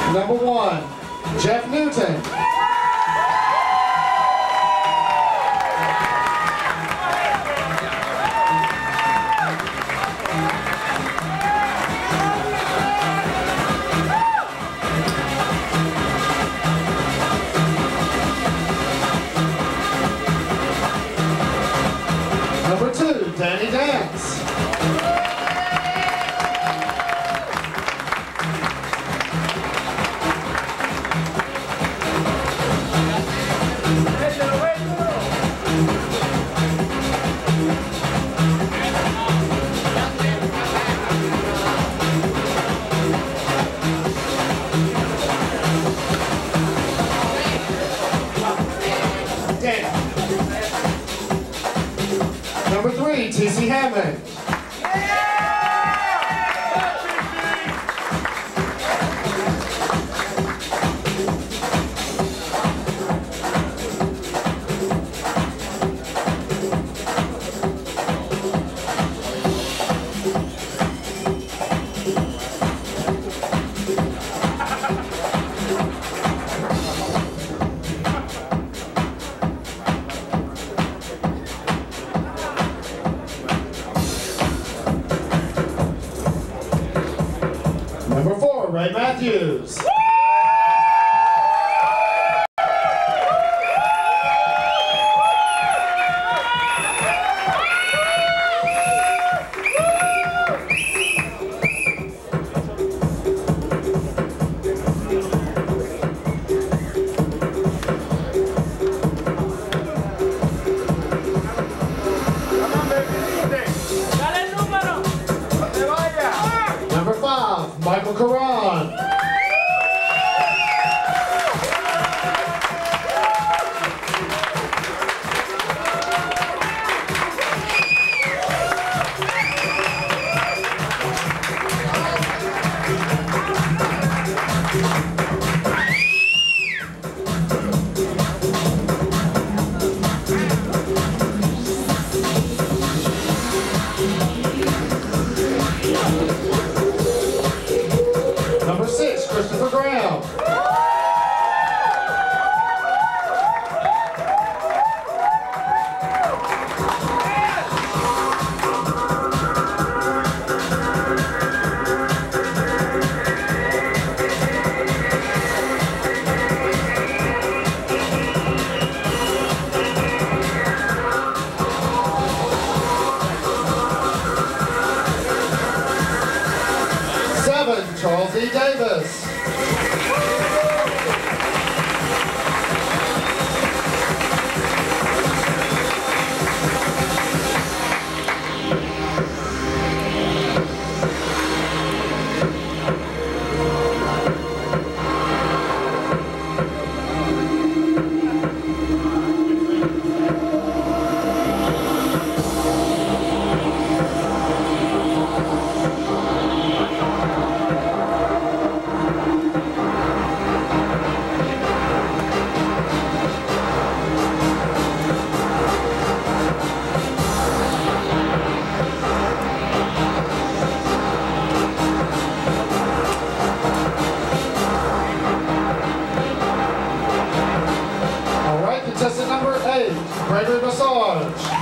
Number 1, Jeff Newton. Number 2, Danny Dance. Number 3, T.C. Hammond. Number 4, Ray Matthews. Number 5, Michael Caron. Number 6, Christopher Graham. Charles E. Davis. Contestant number 8, Gregory Massage.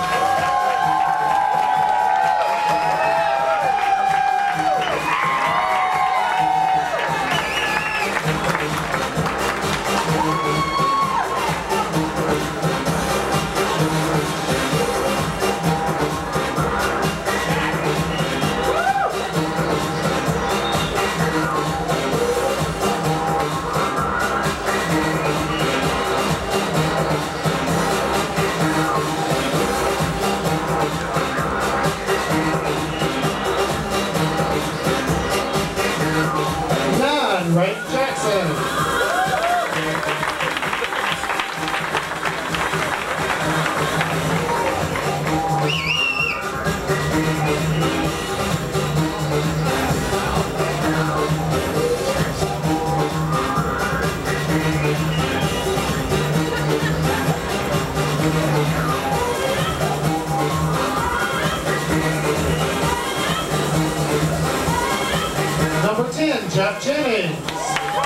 Ray Jackson. Number 10, Jeff Jennings.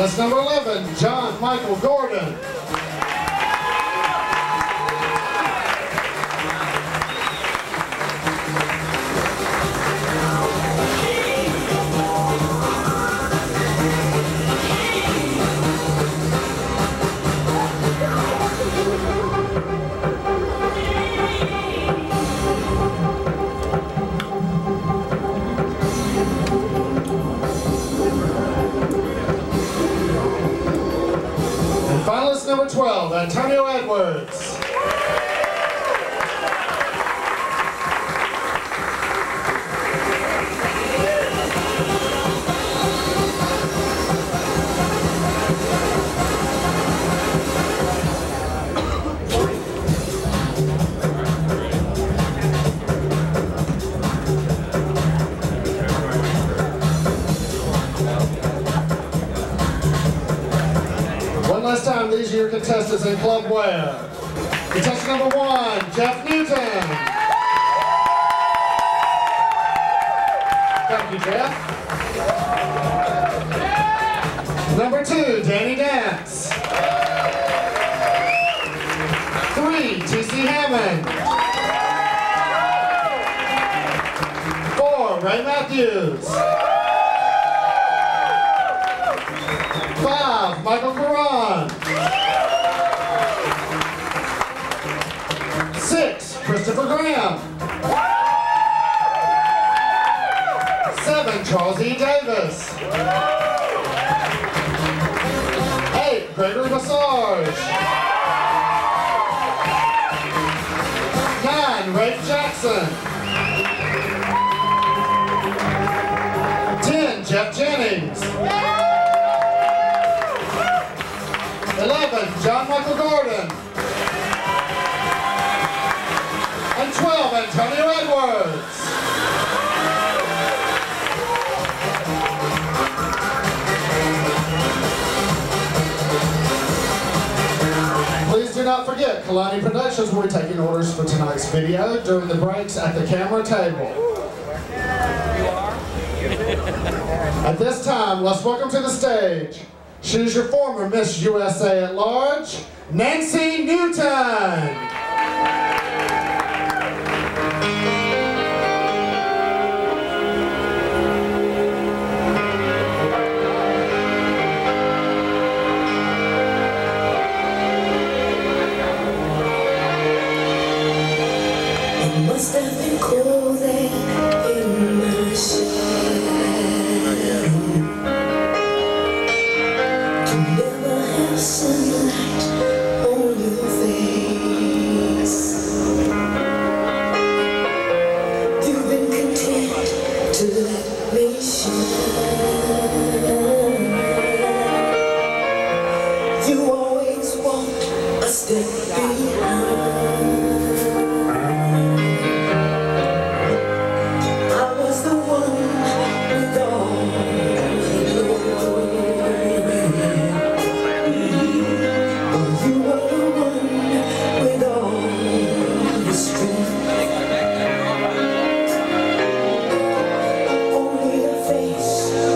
Finalist number 11, John Michael Gordon. Finalist number 12, Antonio Edwards. One last time, these are your contestants in club wear. Contestant number 1, Jeff Newton. Thank you, Jeff. Number 2, Danny Dance. 3, T.C. Hammond. 4, Ray Matthews. 5, Michael Caron. 6, Christopher Graham. 7, Charles E. Davis. 8, Gregory Massage. 9, Rafe Jackson. 10, Jeff Jennings. 11, John Michael Gordon. And 12, Antonio Edwards. Please do not forget, Kalani Productions will be taking orders for tonight's video during the breaks at the camera table. At this time, let's welcome to the stage, she's your former Miss USA at Large, Nancy Newton. It must have been cold there in my shadow to never have sunlight on your face. You've been content to let me shine. You always walked a step behind. Only the face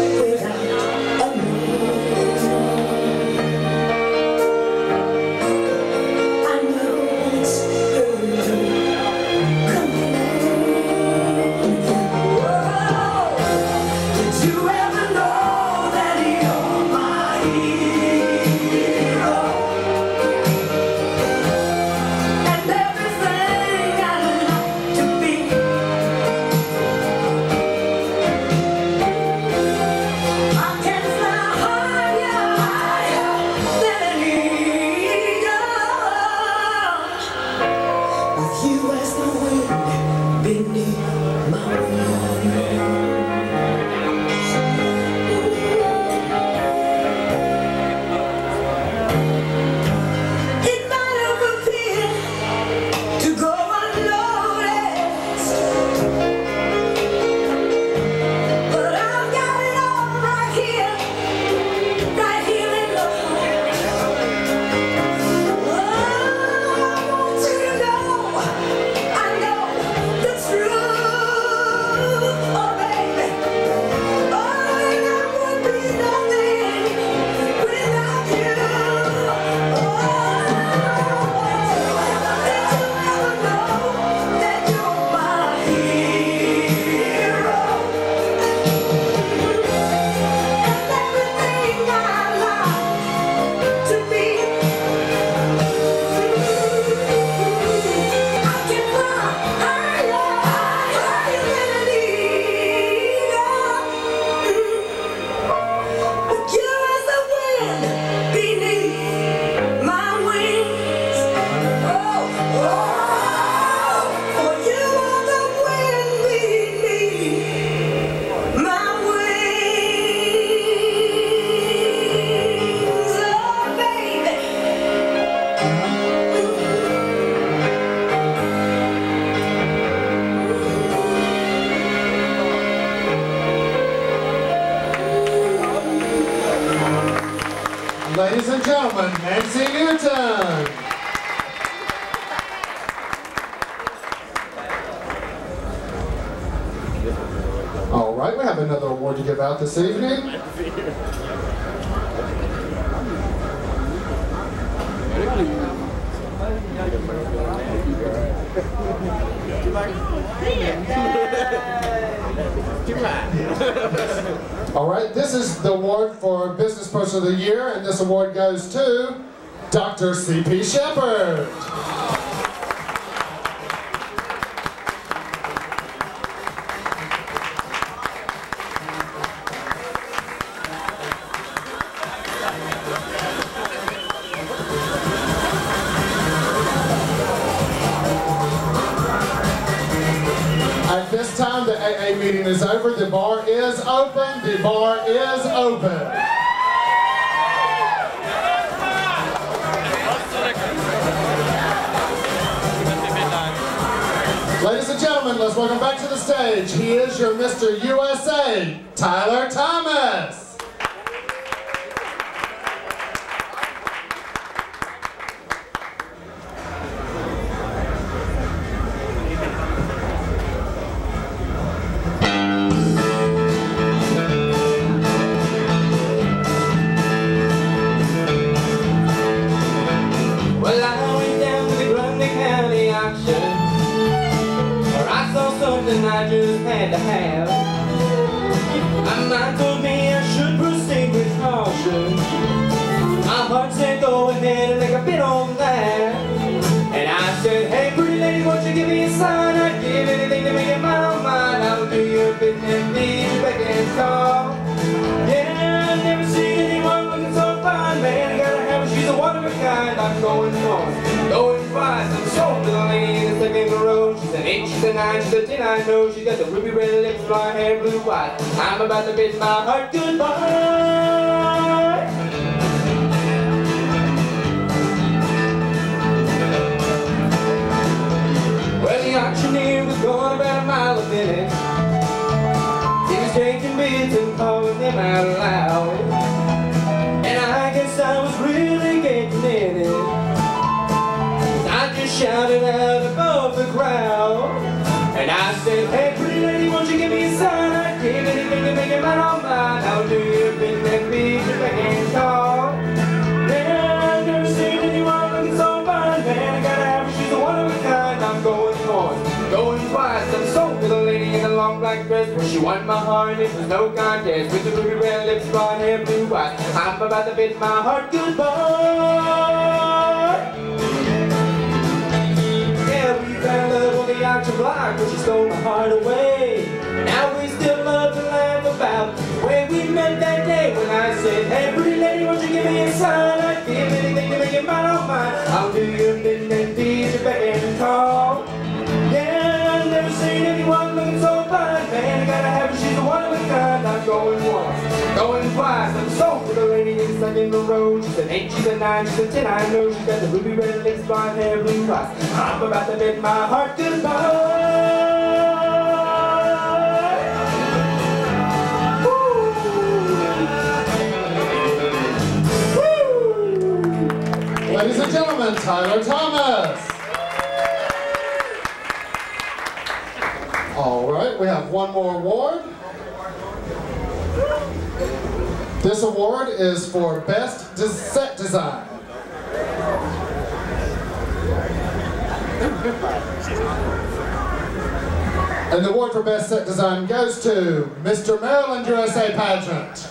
Ladies and gentlemen, Nancy Newton. All right, we have another award to give out this evening. All right, this is the award for Business Person of the Year, and this award goes to Dr. C.P. Shepard. At this time, the AA meeting is over. The bar is open. The bar is open. Ladies and gentlemen, let's welcome back to the stage. He is your Mr. USA, Tyler Thomas. I just had to have. My mind told me I should proceed with caution. My heart said go ahead and make a bid on that. And I said, hey pretty lady, won't you give me a sign? I'd give anything to make it my own mine. I'll do your bid and leave back and call. Yeah, I've never seen anyone looking so fine. Man, I gotta have her, she's a one of a kind. I'm going once, going twice. I'm sold to the lady in the second row. She's an 8, she's a 9, she's a 10, I know. She's got the ruby red lips, blonde hair, blue eyes. I'm about to bid my heart goodbye. Well, the auctioneer was going about a mile a minute. He was taking bids and calling them out loud. And I guess I was really getting in it. I just shouted out above the crowd. And I said, hey pretty lady, won't you give me a sign? I'd give anything to make it mine all mine. I'll do your bid and beat your back and call. Yeah, I've never seen anyone looking so fine. Man, I gotta have her, she's a one of a kind. I'm going once, going twice. I'm sold to the lady in the long black dress. When she won my heart, it was no contest. With the ruby red lips, blonde hair, blue eyes. I'm about to bid my heart goodbye. Found love on the auction block, but she stole my heart away. Now we still love to laugh about the way we met that day. When I said, hey pretty lady, won't you give me a sign? I'd give anything to make it mine on mine. I'll do your bid and beat your back and call. Yeah, I've never seen anyone looking so fine. Man, I gotta have her, she's a one of a kind. I'm going once, going twice. I'm sold to the lady in second row. She's an 8, she's a 9, she's a 10, I know. She's got the ruby red lips, blonde hair, blue eyes. I'm about to bid my heart goodbye. Ladies and gentlemen, Tyler Thomas. All right, we have one more award. This award is for Best Set Design. And the award for Best Set Design goes to Mr. Maryland USA Pageant.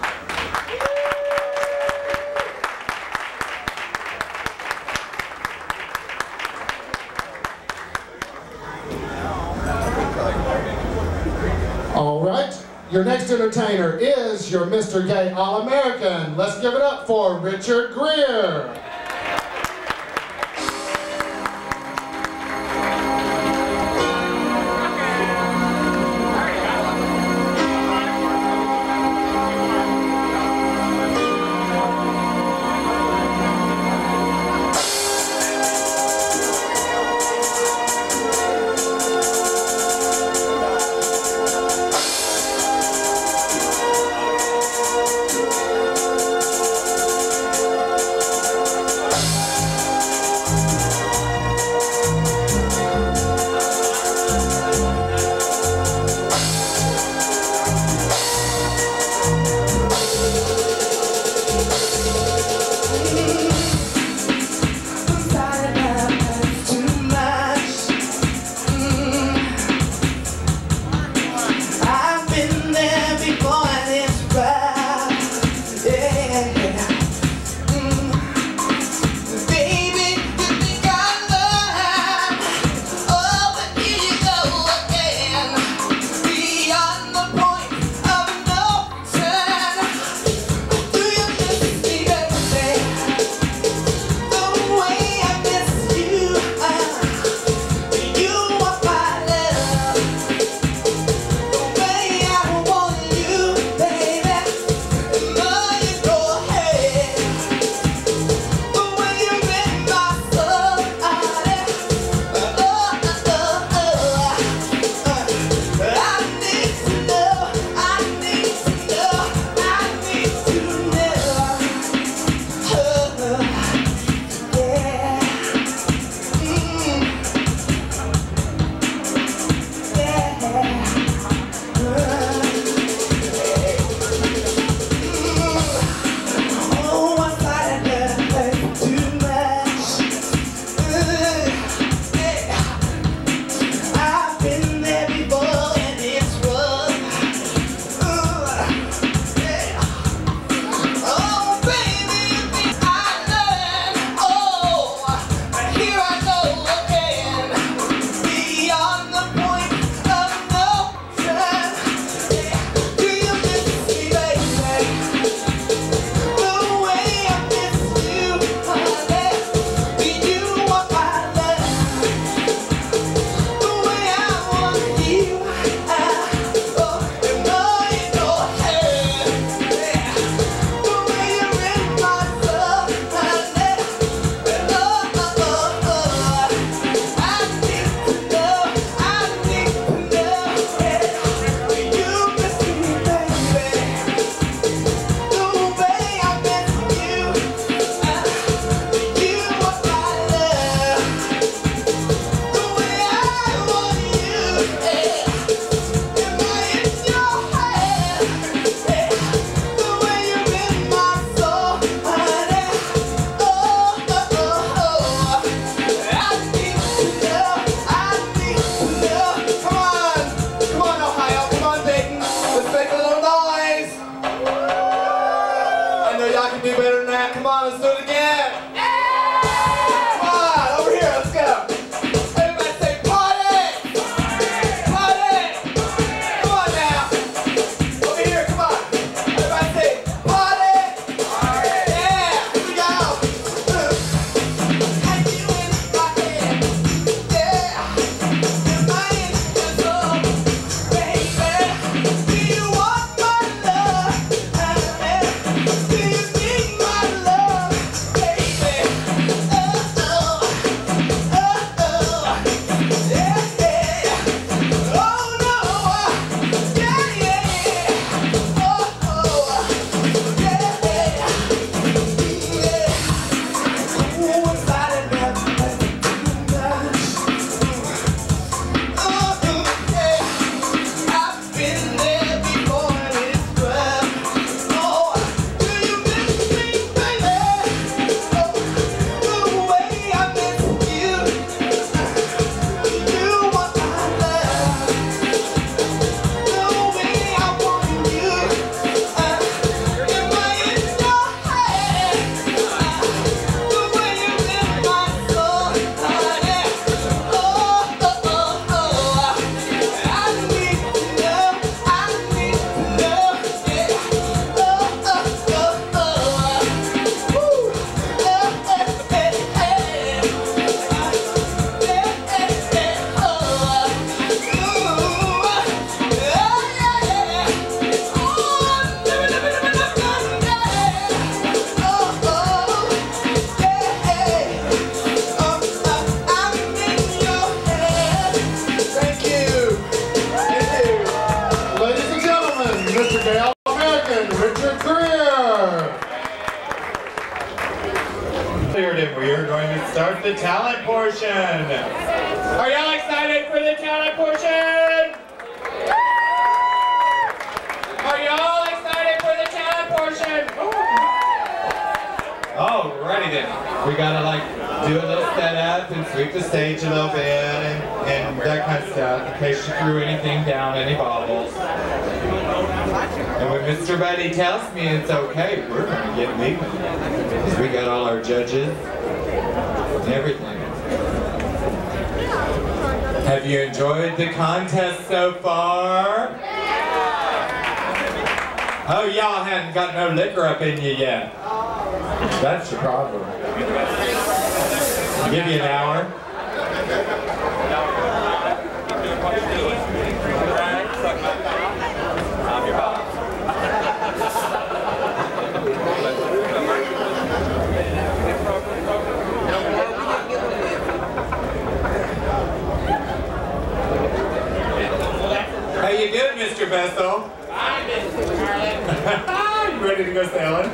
All right, your next entertainer is your Mr. Gay All-American. Let's give it up for Richard Greer. do better than that. Come on, let's do it again. Come on, over here, let's go. Everybody say party! Party! Come on now. Over here, come on. Everybody say party! Yeah, here we go. And you in my head. Yeah. Am I in your soul, baby? Do you want my love? Do you need my love, baby? Oh, oh, oh, oh, yeah, yeah. Oh no, yeah, yeah. Oh, oh, yeah, yeah. Oh, if I didn't have too much. Oh, yeah. I've been there before and it's rough. Oh, do you miss me, baby? Oh, the way I miss you. You want my love. The way I want you. Am I in your head? The way you lift my soul. Yeah. Oh, oh, oh, oh. I need to know, yeah. Oh, oh, oh, oh. Woo. Thank you. Ladies and gentlemen, Mr. Gay All-American, Richard Greer. Cleared it. We are going to start the talent portion. Are y'all excited for the talent portion? Are y'all excited for the talent portion? Alrighty then. We gotta like do a little setup and sweep the stage a little bit and that kind of stuff in case you threw anything down, any bobbles. And when Mr. Buddy tells me it's okay, we're gonna get moving. Because we got all our judges and everything. Have you enjoyed the contest so far? Oh, y'all hadn't got no liquor up in you yet. That's your problem. I'll give you an hour. How you doing, Mr. Vessel? Fine, Mr. Carlin. You ready to go sailing?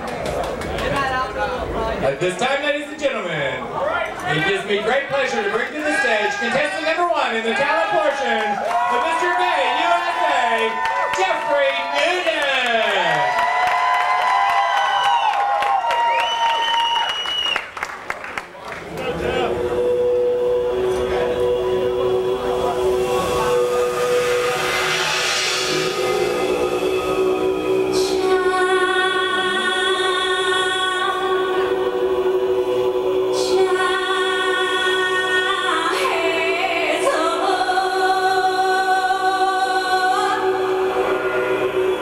At this time, ladies and gentlemen, it gives me great pleasure to bring to the stage contestant number 1 in the talent portion of Mr. Gay USA, Jeffrey Newton. Child,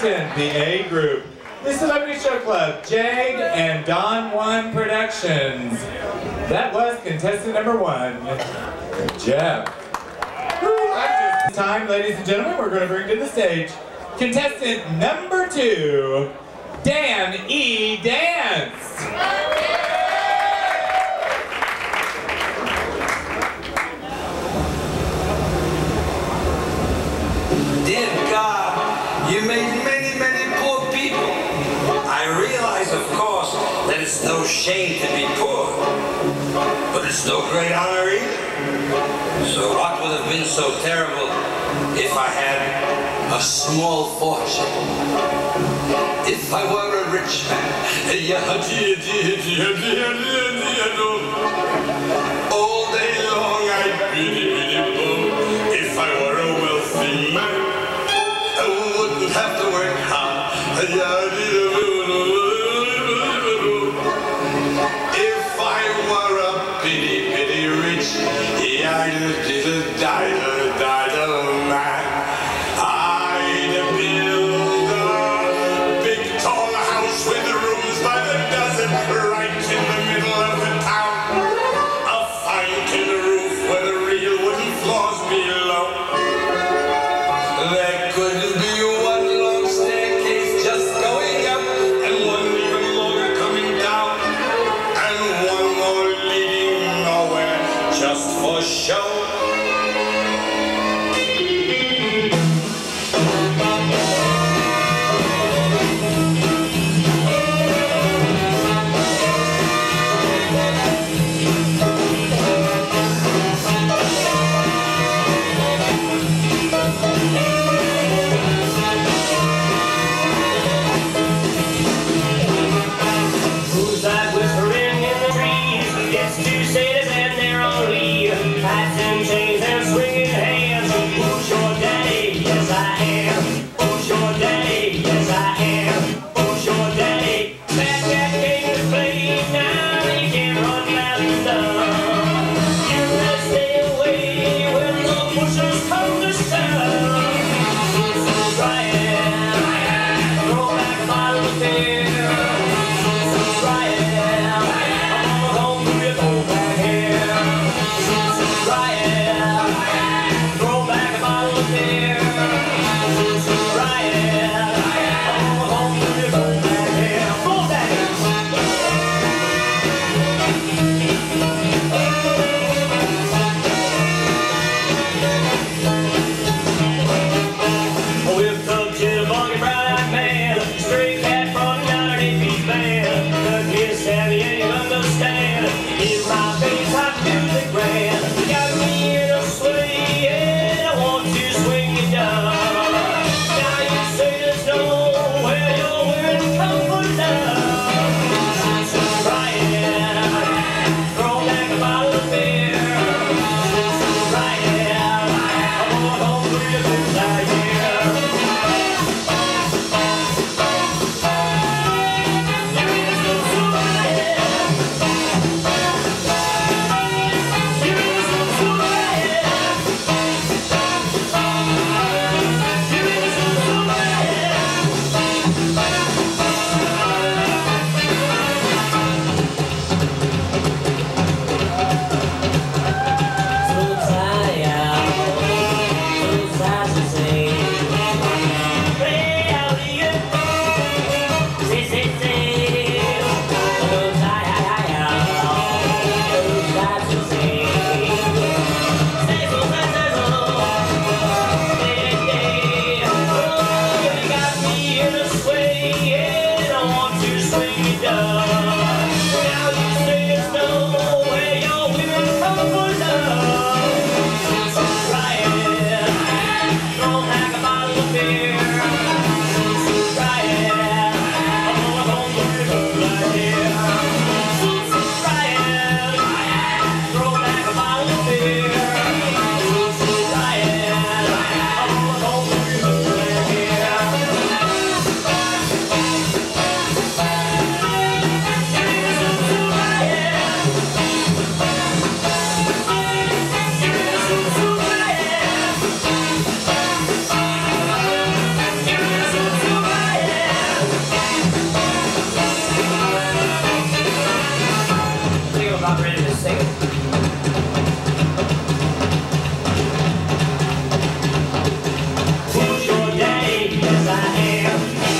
Washington, the A group. The Celebrity Show Club, Jade and Don Juan Productions. That was contestant number 1, Jeff. This time, ladies and gentlemen, we're going to bring to the stage contestant number 2, Dan E. Dance. Dear God, you made many, many poor people. I realize, of course, that it's no shame to be poor, but it's no great honor either. So what would have been so terrible if I had a small fortune? If I were a rich man, all day long I'd biddy-biddy-bum. If I were a wealthy man, I wouldn't have to work hard. If I were a bitty rich, man, I'd build a big tall house with rooms by the dozen right in the middle of the town. about ready to sing it. Who's your daddy? Yes, I am.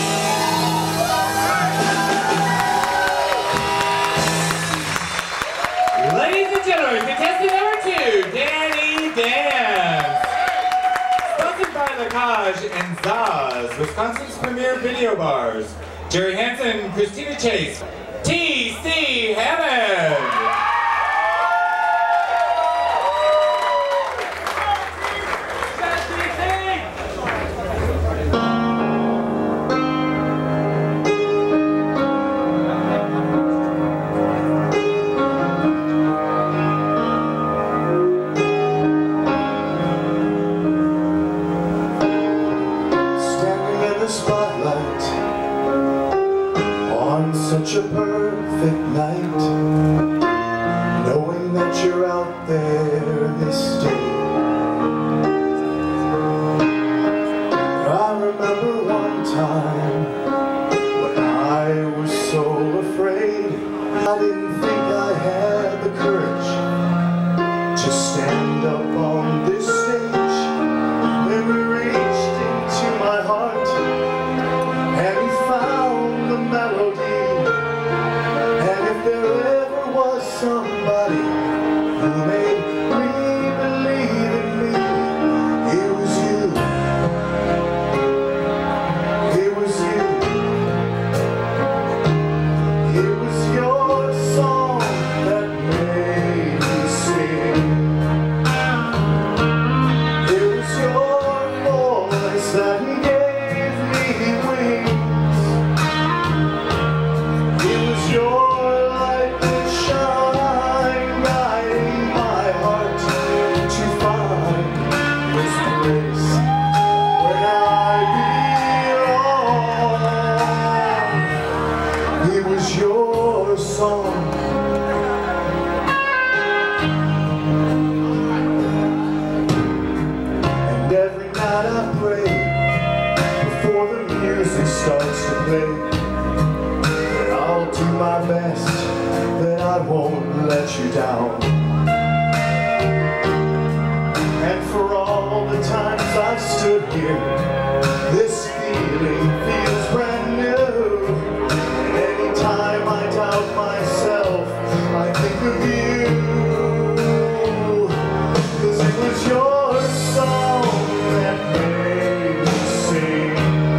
Ladies and gentlemen, contestant number 2, Danny Dance. Sponsored by Lacage and Zaz, Wisconsin's premier video bars. Jerry Hansen, Christina Chase, T.C. Hammond. Such a perfect night, knowing that you're out there this day. I remember one time when I was so afraid. I didn't think I had the courage to stand up on this stage. Then we reached into my heart and we found the melody. Somebody who made me believe in me, it was you, it was you, it was your song that made me sing, it was your voice that gave me wings, it was your light that shone your song. And every night I pray before the music starts to play that I'll do my best, that I won't let you down. And for all the times I've stood here, this feeling feels brand new. Anytime I doubt myself, I think of you. 'Cause it was your song that made me sing.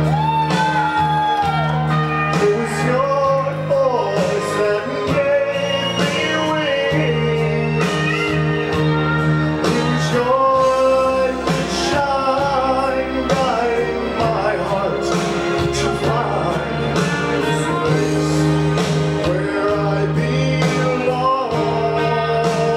It was your voice that gave me wings. It was your light that shined bright in my heart to find this place where I belong.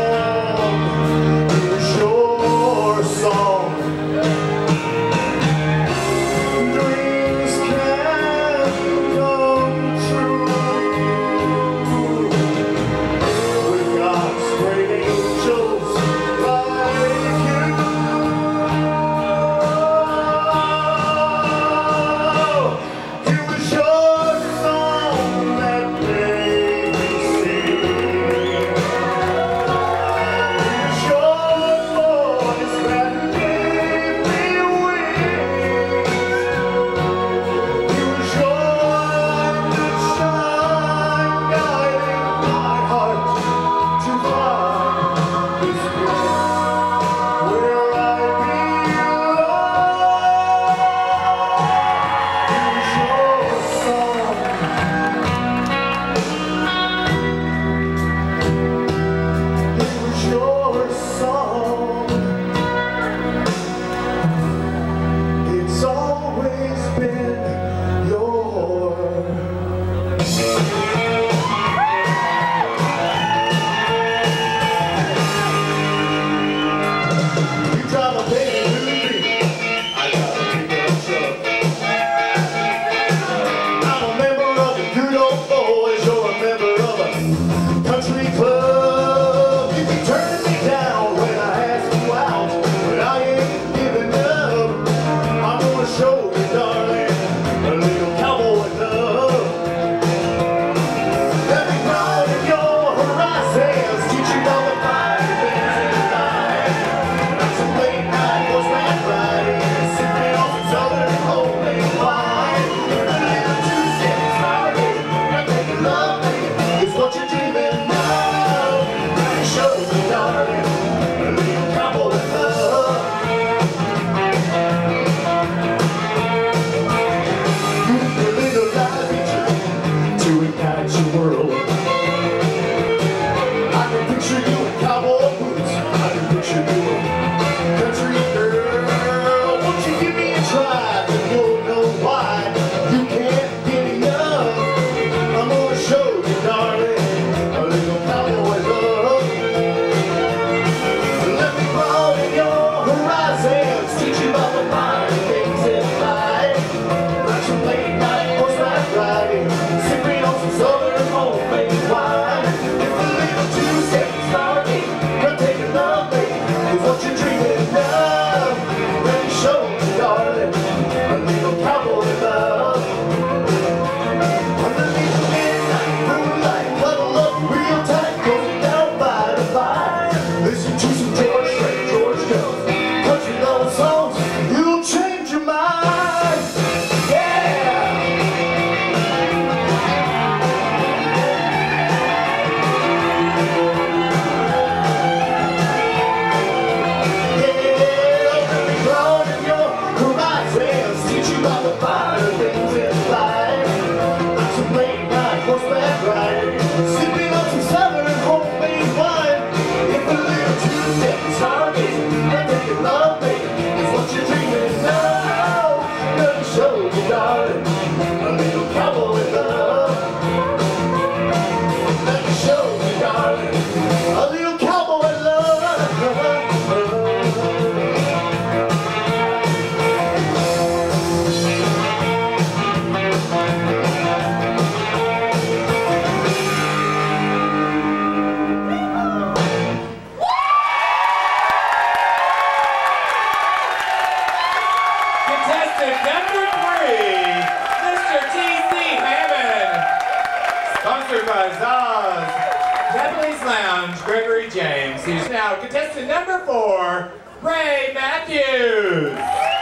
lounge, Gregory James. He's now contestant number 4, Ray Matthews.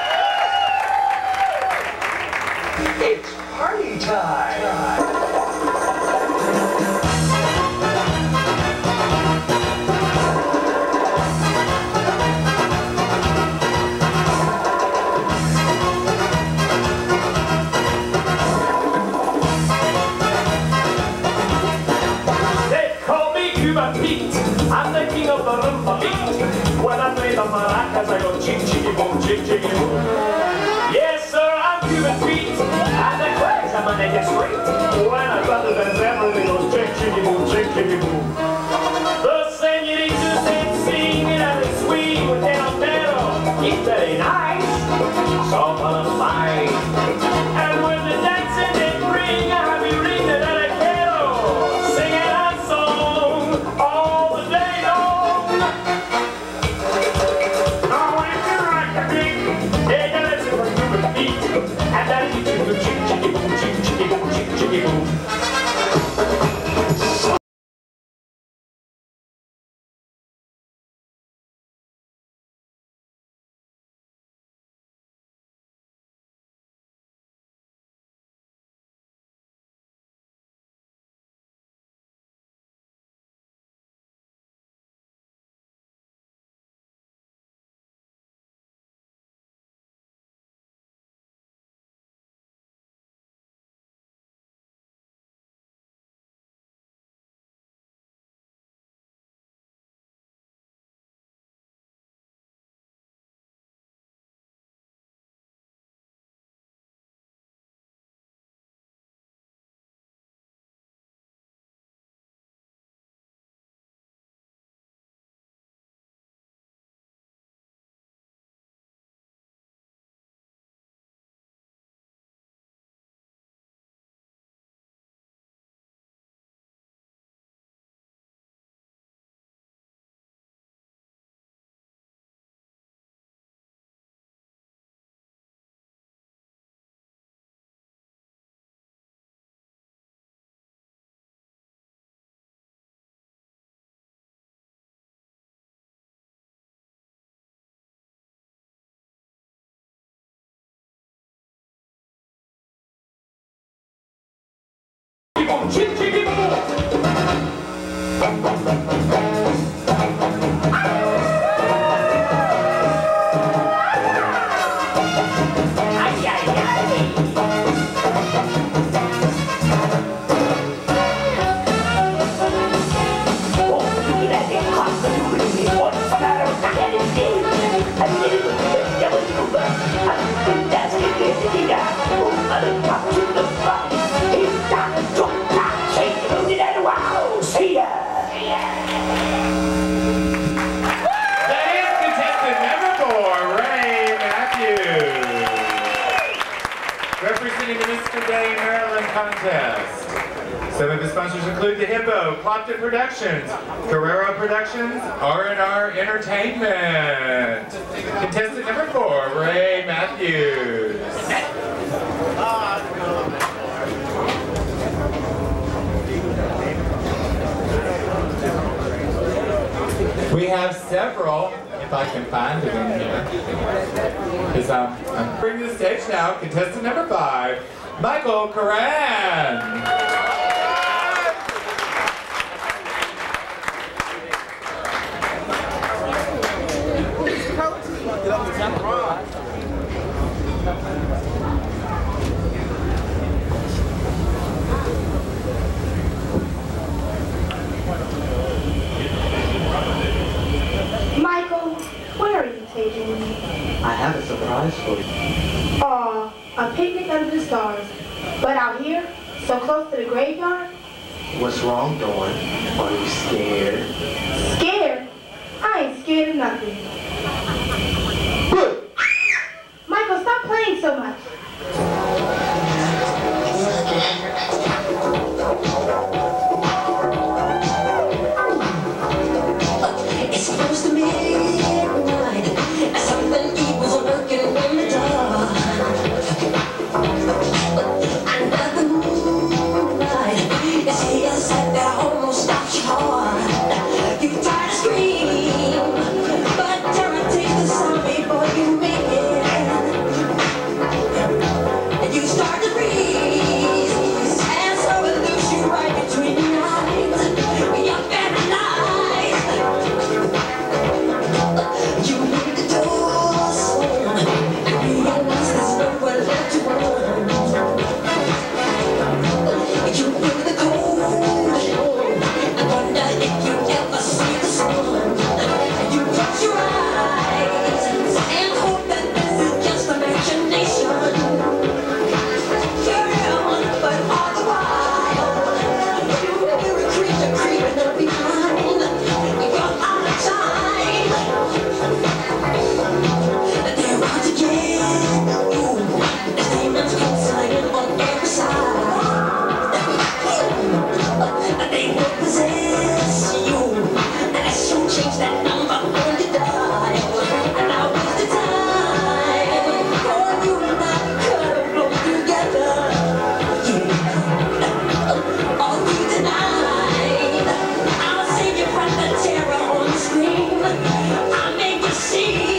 It's party time. I'm the king of the rumba beat. When I play the maracas, I go chick chicky boom, chick chicky boom. Yes, sir, I'm Cuban Pete. And the crags, I'm gonna get straight. When I run the dance, everything goes chick chicky boom, chick chicky boom. The senoritas they sing and they swing with their pero. It's very nice, so fun and fine. And when the dancing they bring, I be ring the delicado, singing a song all the day long. Now if you like the beat, they gotta listen for Cuban Pete, and that'll get you to chick chicky boom, chick chicky boom, chick chicky boom. Chick chicky boom. Representing the Mr. Day Maryland contest. Some of the sponsors include the Hippo, Clopton Productions, Carrero Productions, R&R Entertainment. Contestant number 4, Ray Matthews. We have several, if I can find it in here. I'm bringing the stage now, contestant number 5, Michael Coran. Michael, where are you taking me? I have a surprise for you. Aw, a picnic under the stars. But out here, so close to the graveyard? What's wrong, Dawn? Are you scared? Scared? I ain't scared of nothing. Michael, stop playing so much. It's supposed to be midnight. Something evil's lurking in the dark. Another moonlight. It's here set that almost stops your heart. that number on the dial. And I waste the time for you and I cuddle together. Yeah. All through the night, I'll save you from the terror on the screen. I'll make you see.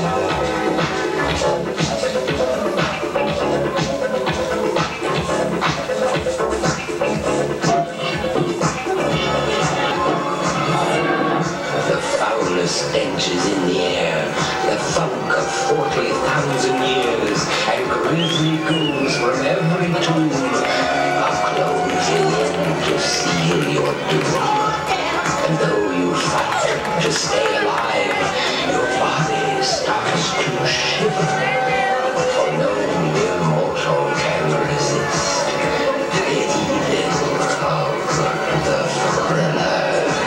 Stenches in the air, the funk of 40,000 years, and grisly ghouls from every tomb are closing in to seal your doom. And though you fight to stay alive, your body starts to shiver, for no mere mortal can resist the evil of the thriller.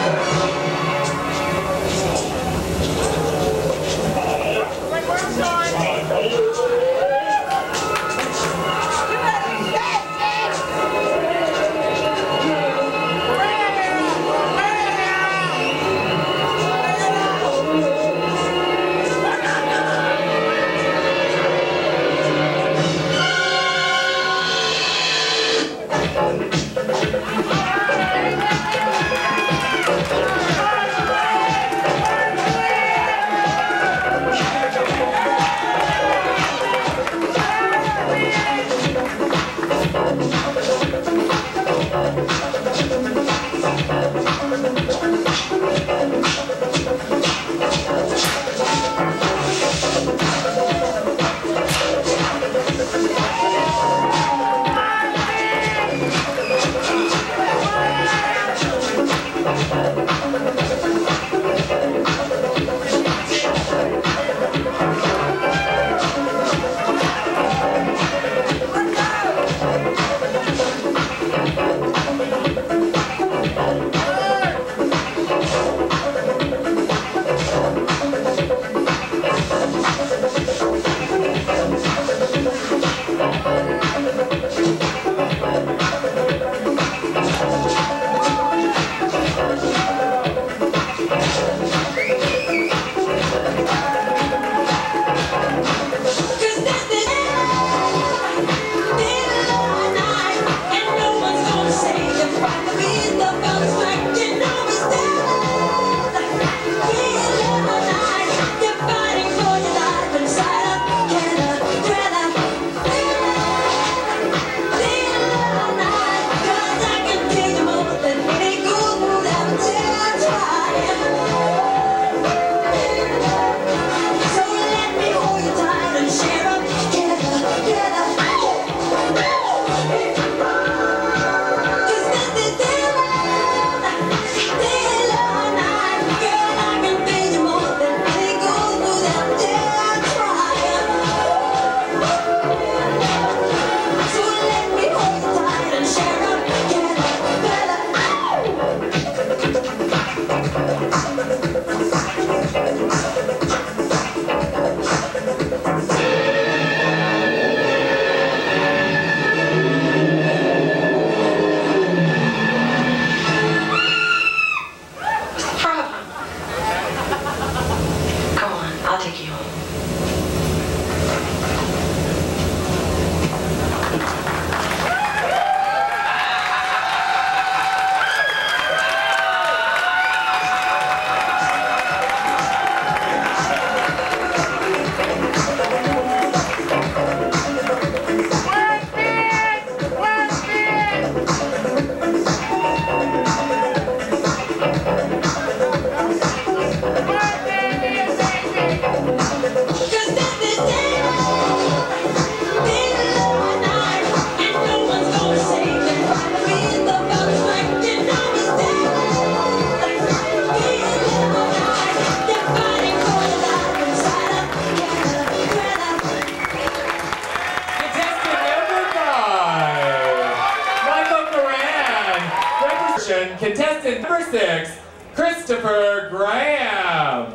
Contestant number 6, Christopher Graham.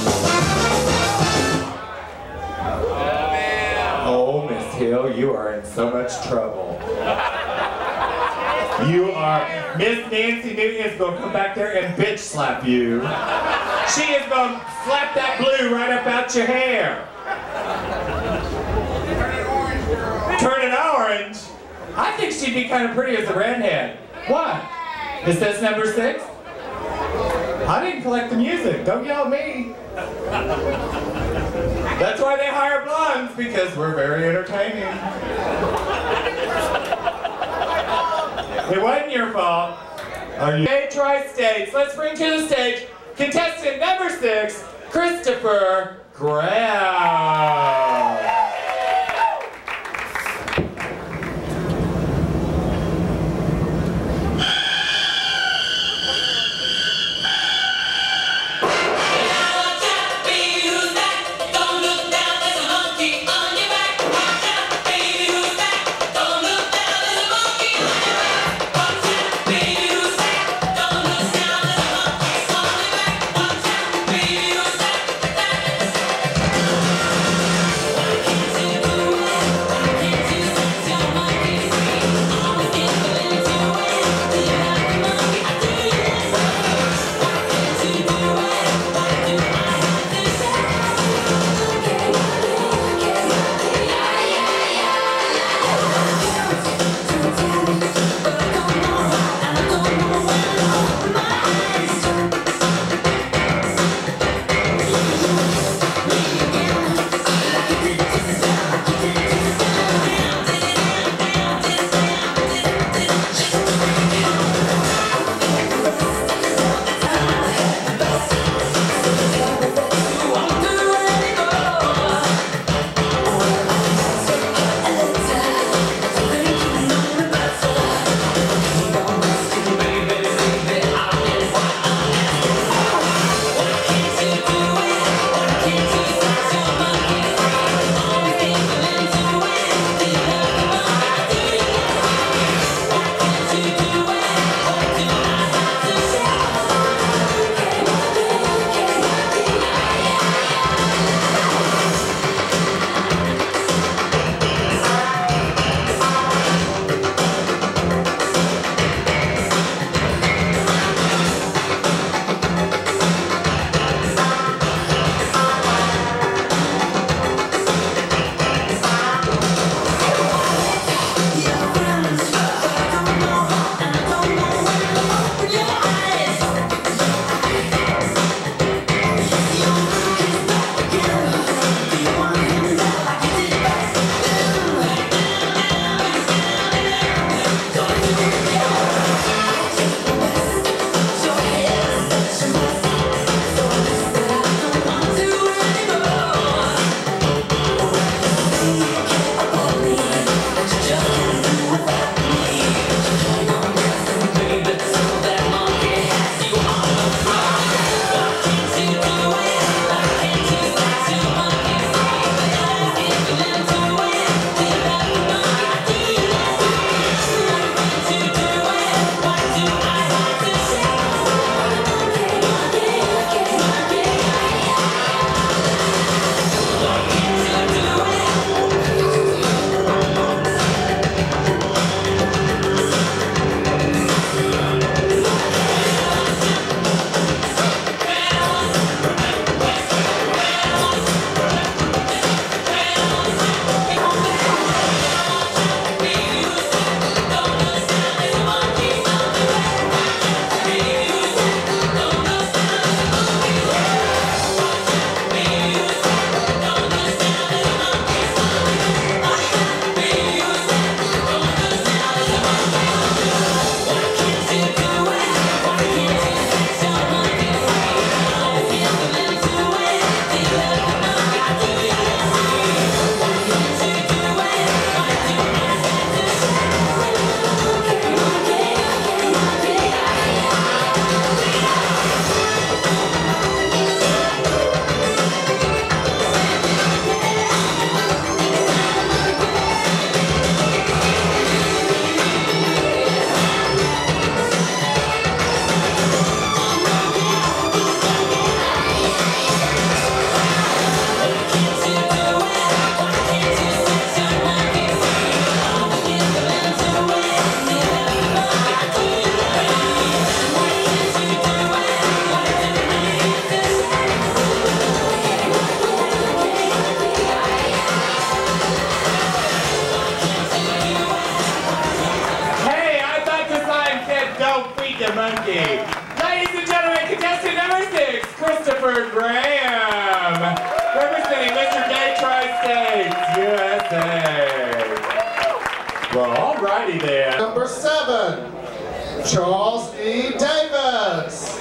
Oh, Miss Hill, you are in so much trouble. You are, Miss Nancy Newton is going to come back there and bitch slap you. She is going to slap that blue right up out your hair. Turn it orange? I think she'd be kind of pretty as a redhead. What? Is this number 6? I didn't collect the music. Don't yell at me. That's why they hire blondes, because we're very entertaining. It wasn't your fault. Are you? Hey, Tri-States, let's bring to the stage contestant number 6, Christopher Graham. Kentucky. Ladies and gentlemen, contestant number 6, Christopher Graham, representing Mr. Gay Tri-States, USA. Well, alrighty then. Number 7, Charles E. Davis.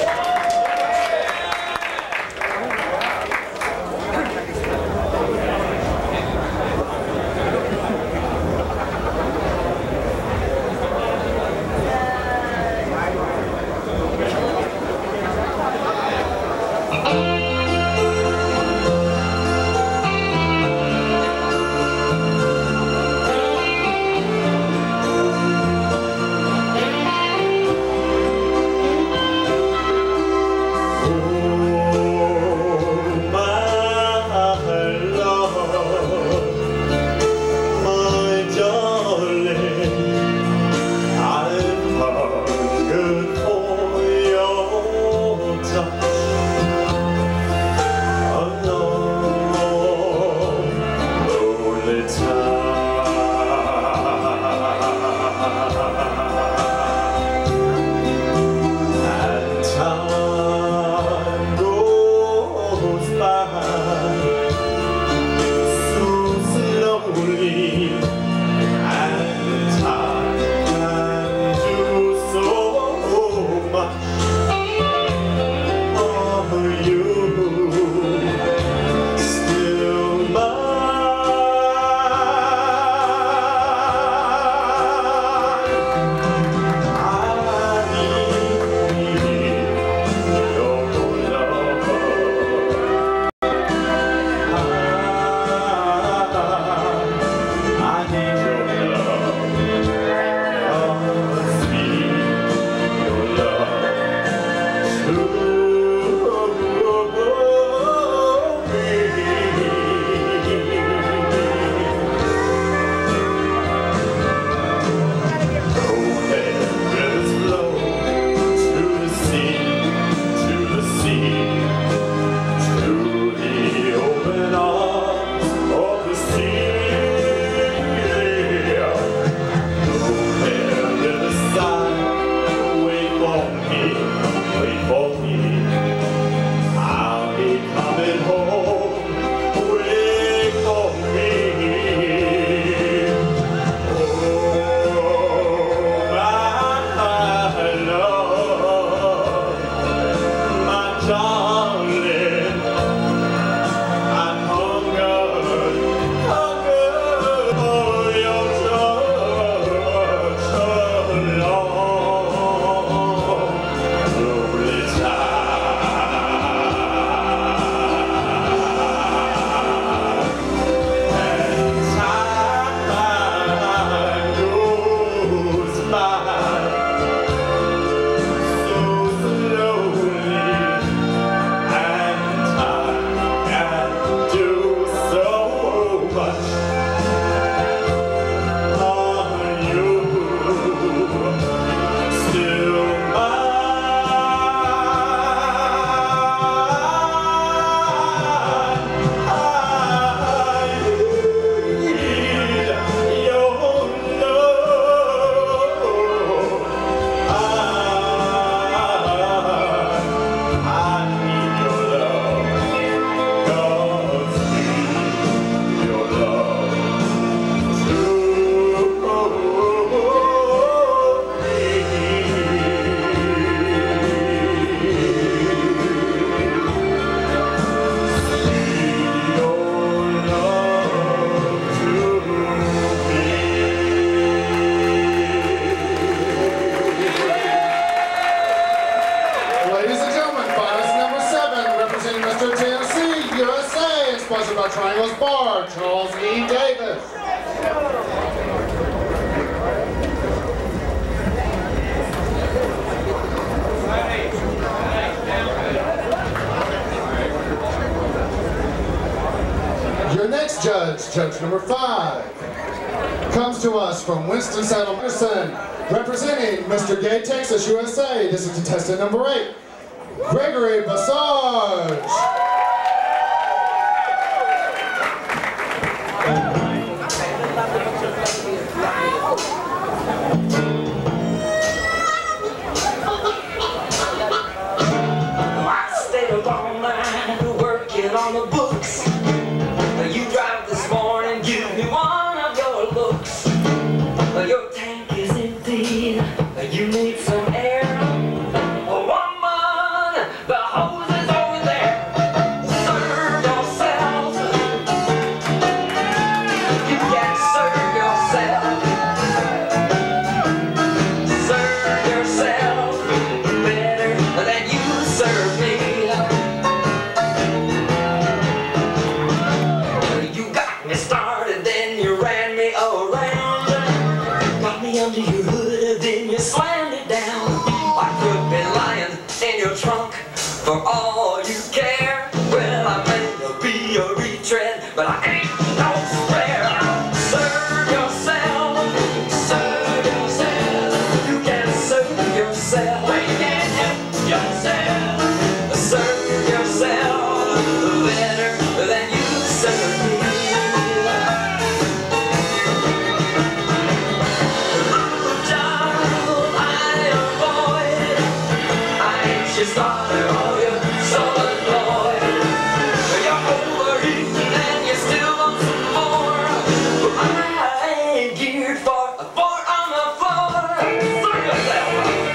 Sponsored by Triangles Bar, Charles E. Davis. Your next judge, judge number 5, comes to us from Winston-Salem, representing Mr. Gay, Texas, USA. This is contestant number 8, Gregory Basarge. Your tank is empty, you need some air. Woman, the hose is over there. Serve yourself. You can serve yourself. Serve yourself better than you serve me. You got me started, then you ran me around. Got me under your hood, then you slammed it down. I could be lying in your trunk for all you care. Well, I may be a retread, but I ain't no spare. Serve yourself, serve yourself. You can serve yourself. You can help yourself. Serve yourself better than you serve me. Starter, oh, you're so annoyed. You're overeating and you still want some more. But I ain't geared for a fart on the floor. Serve yourself.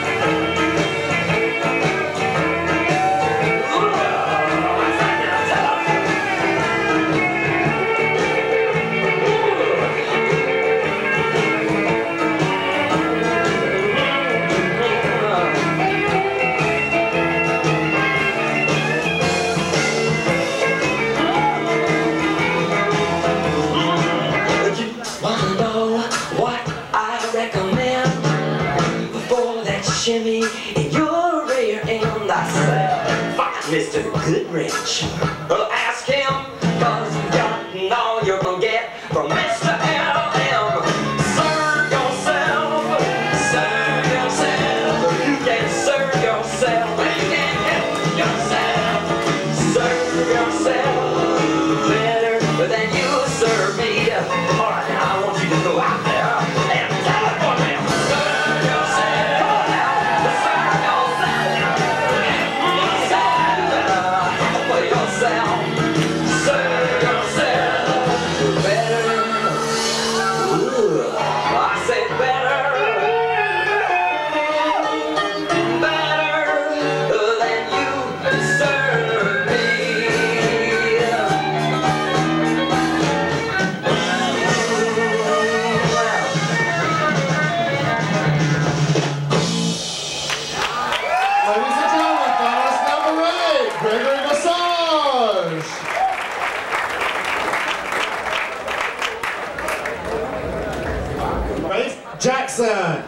Shimmy in your rear end, I said, find Mr. Goodrich. Well, ask him, cause you've gotten all you're gonna get from Mr. L.M. Serve yourself, serve yourself. You can serve yourself, but you can't help yourself. Serve yourself better than you serve me. Alright, now I want you to go out there and tell it for me. Serve yourself. Serve yourself better. Ooh, I said better, better than you serve me. Ladies and gentlemen, finalist number 8, Gregory Massage. Rafe Jackson.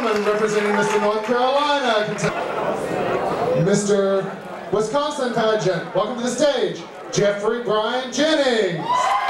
gentlemen, representing Mr. North Carolina, Mr. Wisconsin pageant, welcome to the stage, Jeffrey Brian Jennings.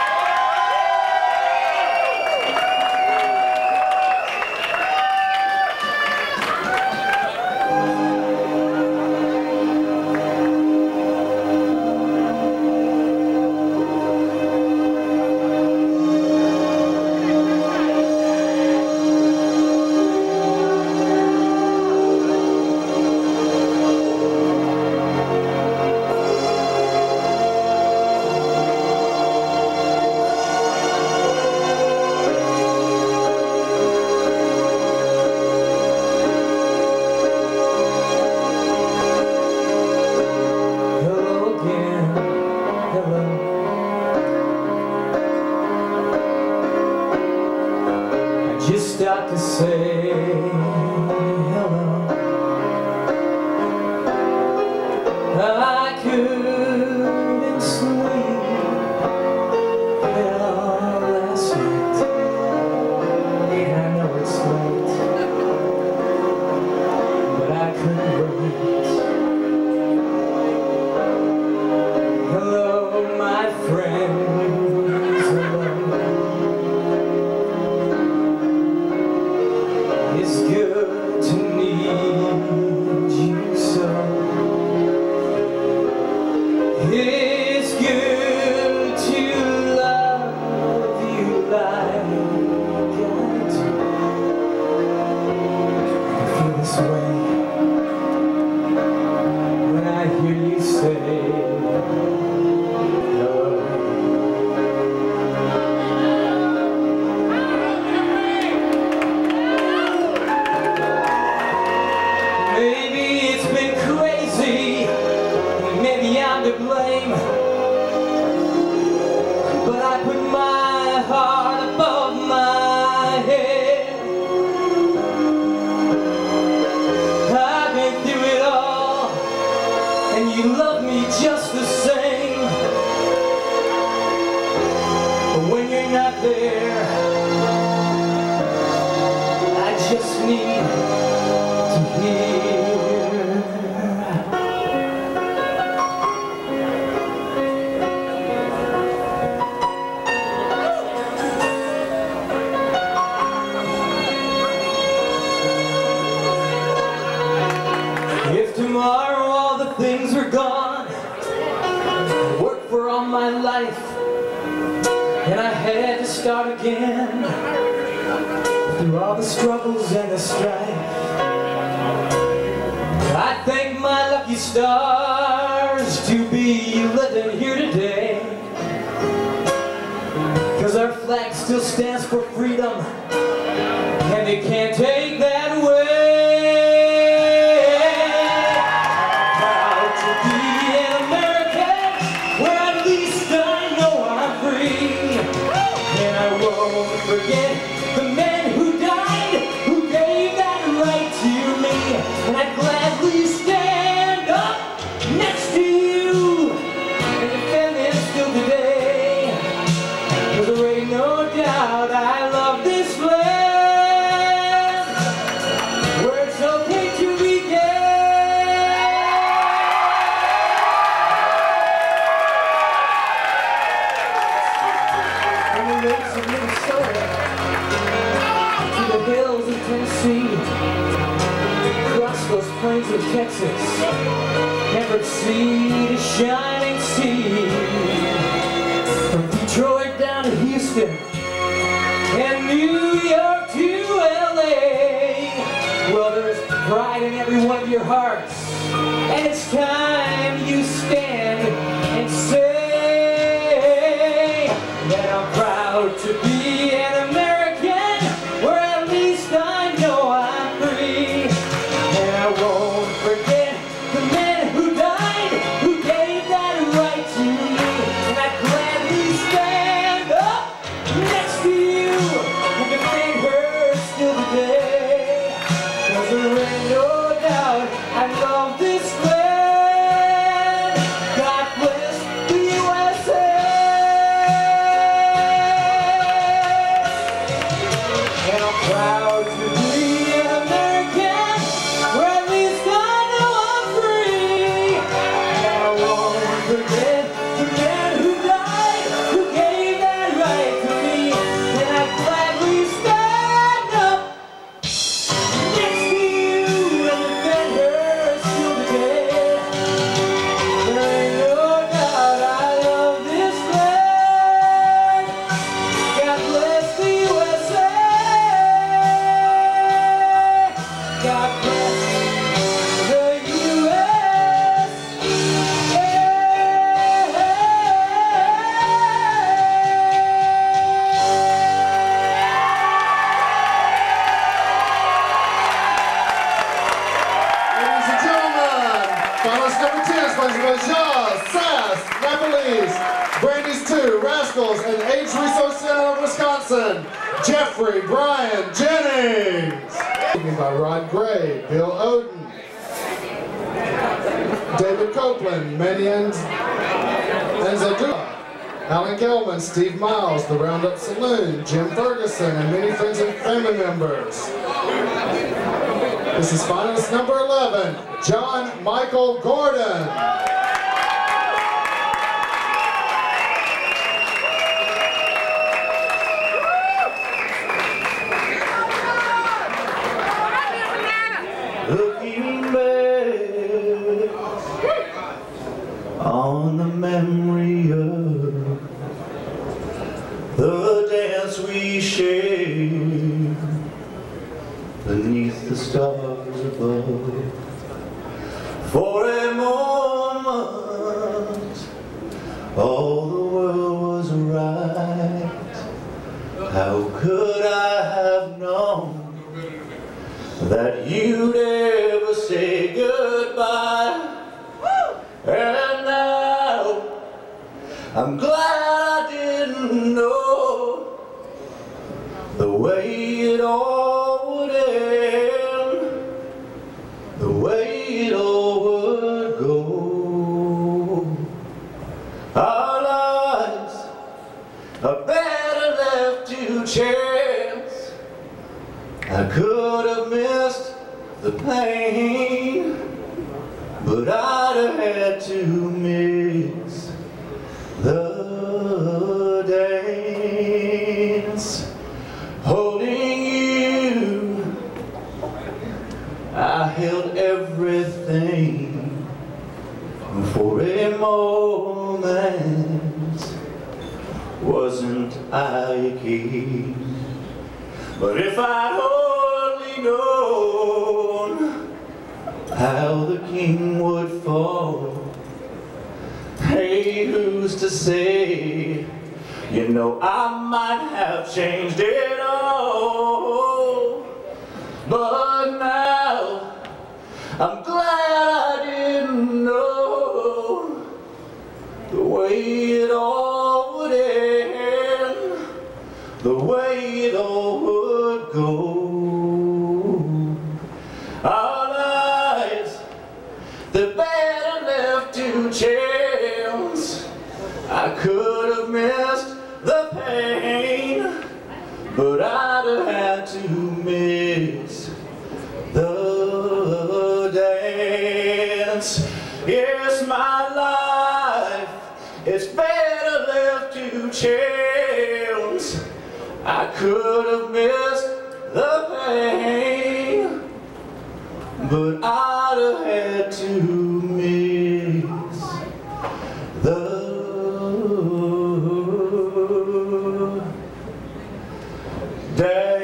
Just stopped to say hello. I couldn't sleep last night, and I know it's late, but I couldn't wait. Hello, my friends. It's good to need you so. It's good to love you like I do. I feel this way when I hear you say maybe it's been crazy, maybe I'm to blame, but I put my heart above my head. I've been through it all, and you love me just the same. But when you're not there, I just need to hear. If tomorrow all the things were gone, I worked for all my life, and I had to start again, through all the struggles and the strife, I thank my lucky stars to be living here today, 'cause our flag still stands for freedom, and they can't take that away. Forget the men who died, who gave that right to me, and I'd gladly stand up next to you and defend them still today, 'cause there ain't no doubt I love this land, where it's okay to be gay. In the lakes of Minnesota, to the hills of Tennessee, across those plains of Texas, Everett Sea to Shining Sea, from Detroit down to Houston, and New York to LA. Well, there's pride in every one of your hearts, and it's time you stand and say that I'm proud to be an American, where at least I know I'm free. And I won't forget the men who died, who gave that right to me, and I'd gladly stand up next to you and defend her still today, 'cause there ain't no doubt I love this land. God bless the USA. And I'm proud to be an American. Finalist number 10, sponsored by Jaws, Sass, Nepalese, Brandy's 2, Rascals, and Age Resource Center of Wisconsin, Jeffrey Brian Jennings. By Rod Gray, Bill Oden, David Copeland, Manny Enzadua, Alan Gelman, Steve Miles, The Roundup Saloon, Jim Ferguson, and many friends and family members. This is finalist number 11, John Michael Gordon. Looking back on the memory of the dance we shared beneath the stars above. For a moment, all the world was right. How could I have known that you'd ever say goodbye? And now I'm glad I didn't know the way it all would end, the way it all would go. Our lives are better left to chance. I could have missed the pain, but I'd have had to miss the dance. Holding you, I held everything for a moment. Wasn't I a king? But if I'd only known how the king would fall, hey, who's to say? You know, I might have changed it all. But now I'm glad I didn't know the way it all would end, the way it all would go. Our lives, they're better left to chance. I could have missed the pain, but I'd have had to miss the dance. Yes, my life, it's better left to chance. I could have missed the pain, but I'd have had to miss the day.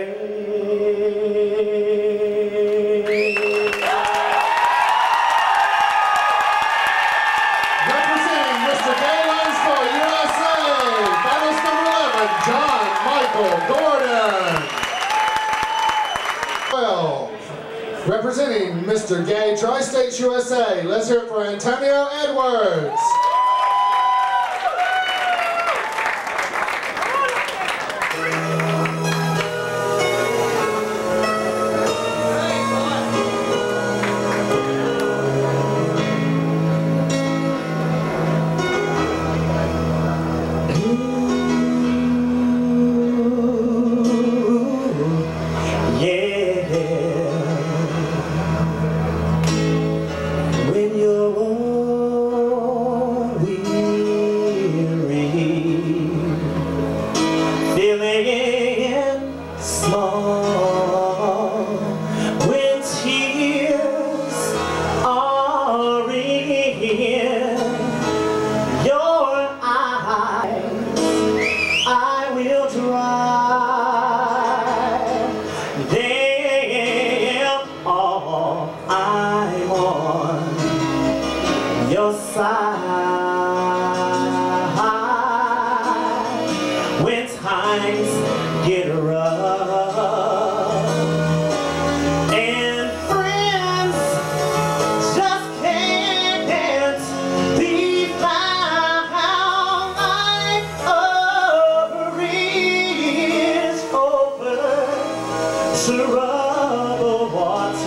Representing Mr. Gay Lines for USA, finalist number 11, John Michael Gordon. 12, representing Mr. Gay Tri-States USA, let's hear it for Antonio Edwards. When you're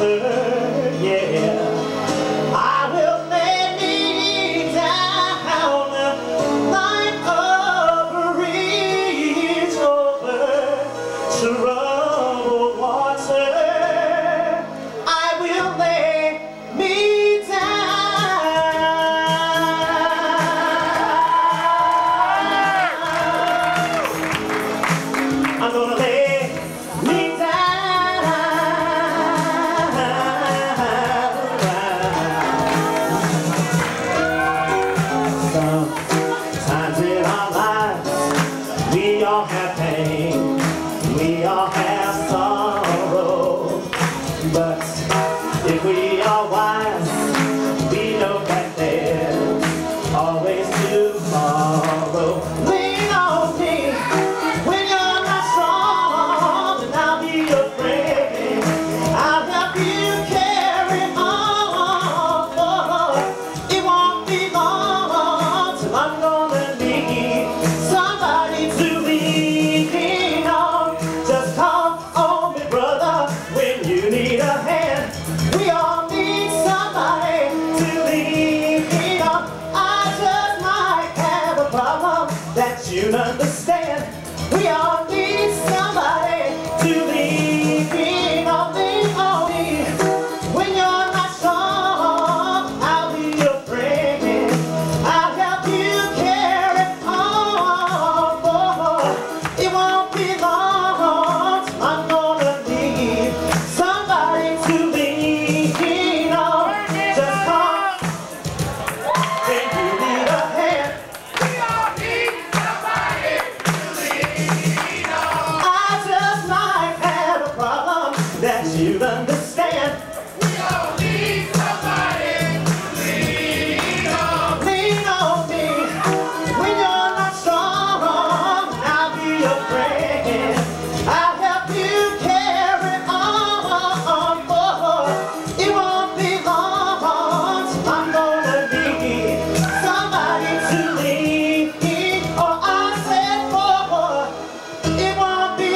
yeah. I will lay me down like a bridge over troubled water. I will lay me down. I'm gonna lay me down. Sometimes in our lives we all have pain, we all have sorrow, but if we are wise, we know that there's always tomorrow. Lean on me when you're not strong, and I'll be your friend. I'll help you carry on. It won't be long till I'm gonna need somebody to lean on. Just call on me, brother, when you need a hand. We all need somebody to lean on. I just might have a problem that you'll understand. We all need somebody to lean on. Lean on me when you're not strong. I'll be your friend. I'll help you carry on. It won't be long. I'm gonna need somebody to lean on. Just call when you need a hand. We all need somebody to lean on. I just might have a problem that you'd understand. We all need somebody to lean on. Lean on me when you're not strong. I'll be your friend. I'll help you carry on. It won't be long. I'm gonna need somebody to lean. Or I said it won't be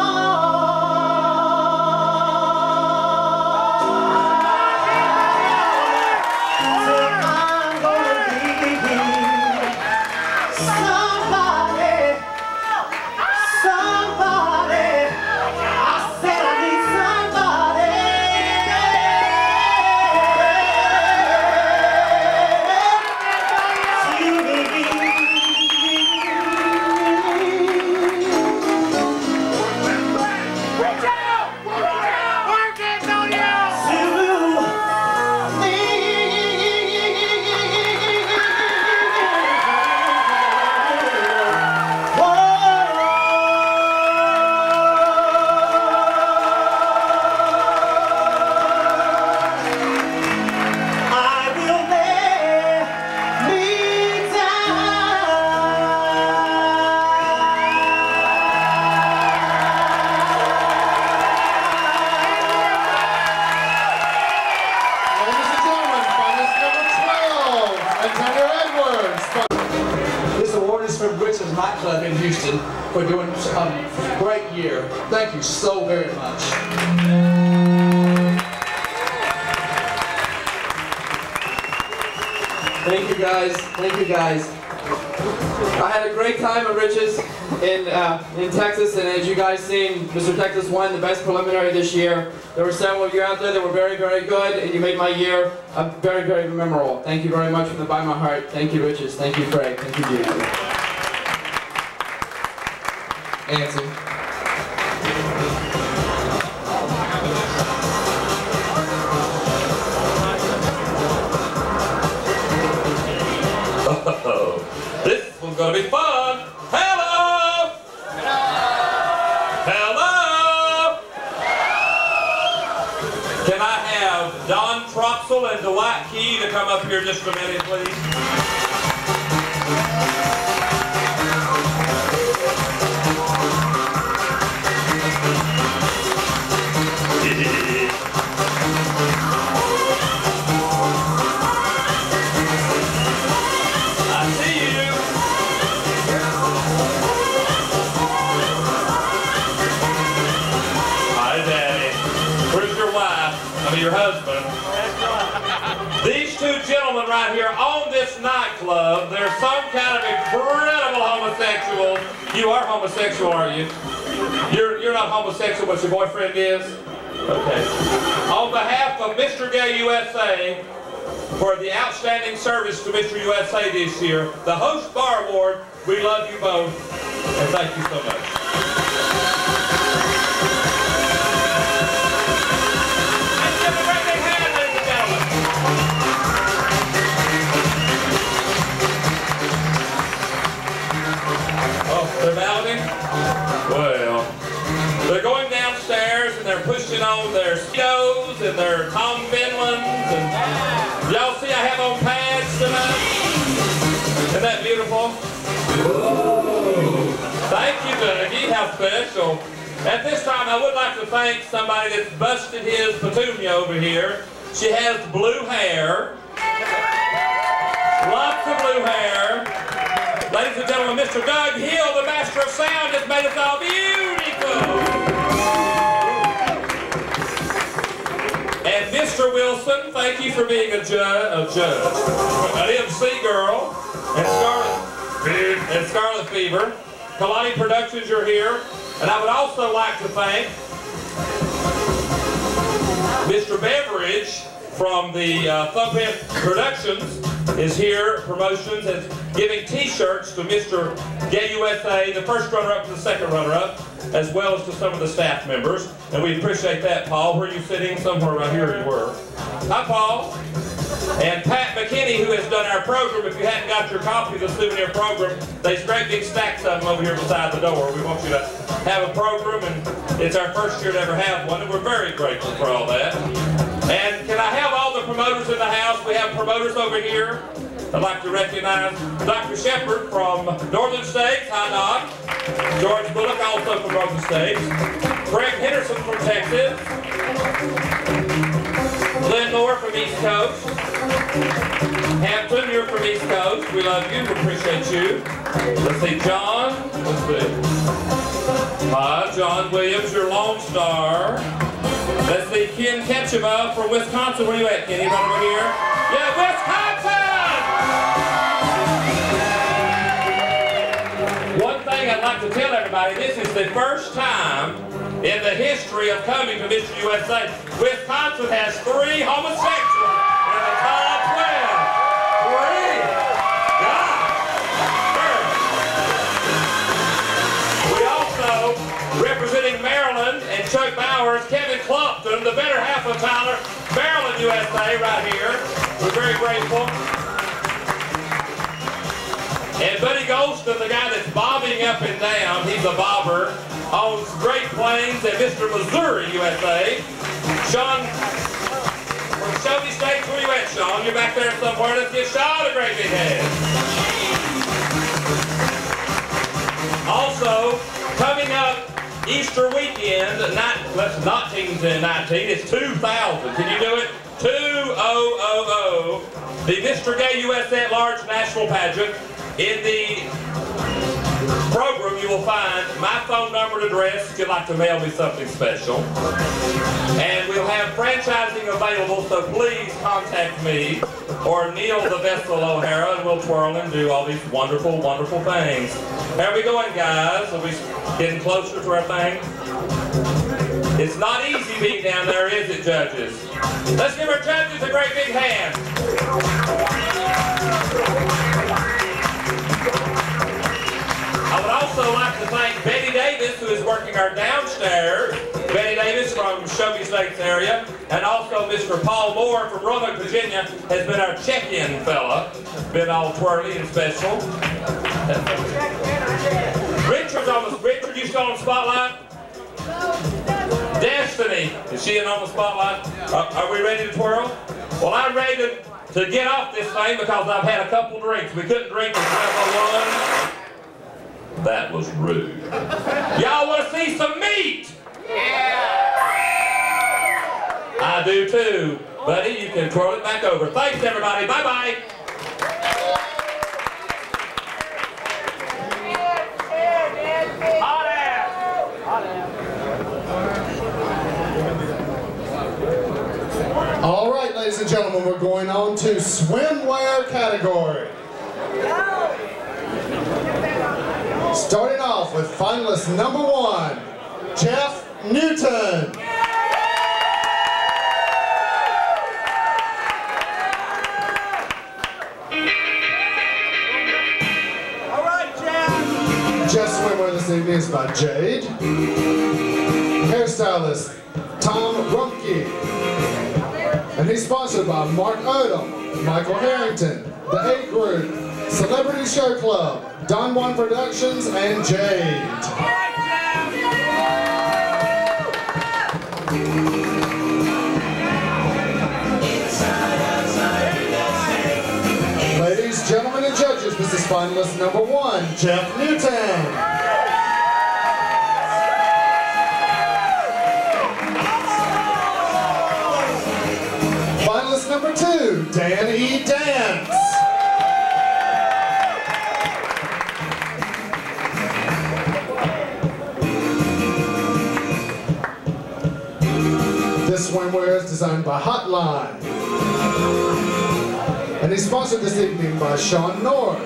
from Rich's nightclub in Houston for doing a great year. Thank you so very much. Thank you guys. Thank you guys. I had a great time at Rich's in Texas, and as you guys seen, Mr. Texas won the best preliminary this year. There were several of you out there that were very, very good, and you made my year very, very memorable. Thank you very much from the bottom of my heart. Thank you, Rich's. Thank you, Craig. Thank you, Judy. Nancy. Oh, this one's gonna be fun. Hello! Hello! Can I have Don Tropsel and Dwight Key to come up here just a minute, please? Your husband. These two gentlemen right here own this nightclub. They're some kind of incredible homosexuals. You are homosexual, aren't you? You're not homosexual, but your boyfriend is? Okay. On behalf of Mr. Gay USA, for the outstanding service to Mr. USA this year, the Host Bar Award, we love you both, and thank you so much. Let's give a great big hand, ladies and gentlemen. Oh, they're bowing? Well, they're going downstairs and they're pushing on their Speedos and their Tom Finlands, and y'all see I have on pads tonight? Isn't that beautiful? Ooh. Thank you, Dougie. How special. At this time, I would like to thank somebody that's busted his petunia over here. She has blue hair. Lots of blue hair. Ladies and gentlemen, Mr. Doug Hill, the master of sound, has made us all beautiful. And Mr. Wilson, thank you for being a judge, an MC girl, and Scarlet Fever. Kalani Productions, you're here. And I would also like to thank Mr. Beveridge from the Thumbprint Productions is here, promotions, and giving t-shirts to Mr. Gay USA, the first runner-up to the second runner-up, as well as to some of the staff members. And we appreciate that, Paul. Where are you sitting? Somewhere right here you were. Hi, Paul. And Pat McKinney, who has done our program. If you hadn't got your copy of the souvenir program, there's great big stacks of them over here beside the door. We want you to have a program, and it's our first year to ever have one, and we're very grateful for all that. And can I have all the promoters in the house? We have promoters over here. I'd like to recognize Dr. Shepard from Northern States. Hi, Doc. George Bullock, also from Northern States. Craig Henderson from Texas. Lynn Moore from East Coast. Hampton, you're from East Coast. We love you. We appreciate you. Let's see, John. Let's see. Hi, John Williams, your Lone Star. Let's see, Ken Ketchuma from Wisconsin. Where you at, Kenny? Right over here. Yeah, Wisconsin! One thing I'd like to tell everybody, this is the first time in the history of coming to Mr. USA, Wisconsin has 3 homosexuals in the top 12. 3. God. Representing Maryland and Chuck Bowers, Kevin Clumpton, the better half of Tyler, Maryland, USA, right here. We're very grateful. And Buddy Golston, the guy that's bobbing up and down, he's a bobber, owns Great Plains and Mr. Missouri, USA. Sean from Shelby State, where you at, Sean? You're back there somewhere. Let's give Sean a great big hand. Also, coming up Easter weekend, that's not 1919, it's 2000. Can you do it? 2000. The Mr. Gay USA at Large National Pageant. In the program, you will find my phone number and address if you'd like to mail me something special. And we'll have franchising available, so please contact me or Neil the Vessel O'Hara, and we'll twirl and do all these wonderful, wonderful things. How are we going, guys? Are we getting closer to our thing? It's not easy being down there, is it, judges? Let's give our judges a great big hand. I would also like to thank Betty Davis, who is working our downstairs. Betty Davis from Shelby States area. And also Mr. Paul Moore from Roanoke, Virginia, has been our check-in fella. Been all twirly and special. Richard, you still on the spotlight? Destiny, is she in on the spotlight? Are we ready to twirl? Well, I'm ready to get off this thing because I've had a couple drinks. We couldn't drink until 12:01. That was rude. Y'all want to see some meat? Yeah! I do too. Buddy, you can twirl it back over. Thanks, everybody. Bye-bye. Hot ass! Hot ass! ladies and gentlemen, we're going on to swimwear category. Starting off with finalist number 1, Jeff Newton. All right, Jeff. Jeff's swimwear this evening is by Jade. Hairstylist Tom Rumpke. And he's sponsored by Mark Odom, Michael Harrington, The 8 Group, Celebrity Show Club, Don Juan Productions, and Jade. Ladies, gentlemen, and judges, this is finalist number 1, Jeff Newton. Finalist number 2, Dan E. Dance. This swimwear is designed by Hotline. And he's sponsored this evening by Sean North,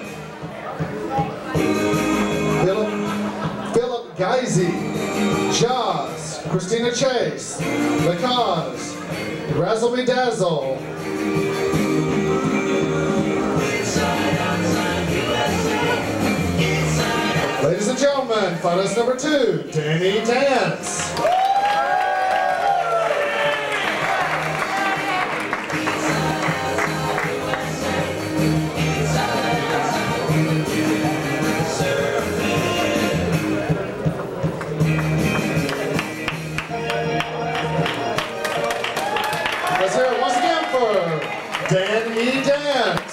Philip Geisy, Jaws, Christina Chase, The Cause, Razzle Me Dazzle, ladies and gentlemen, finalist number 2, Danny Dance. Let's hear it once again for Dan E. Dance.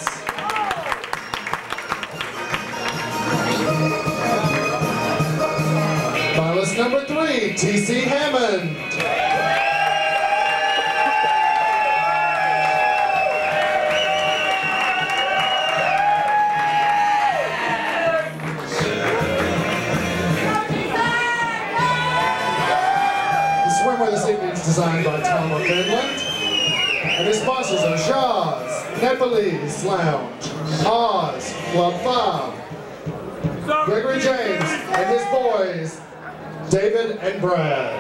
Finalist number 3, T.C. Hammond. The swimwear this evening is designed by Tom of Finland. And his sponsors are Shaw's, Nepalese Lounge, Oz, Club 5, Gregory James, and his boys, David and Brad.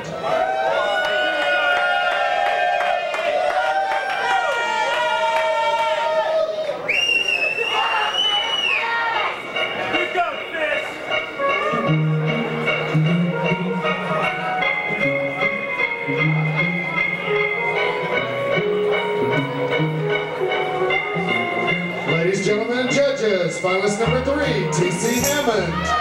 Ladies, gentlemen, and judges, finalist number 3, T.C. Hammond.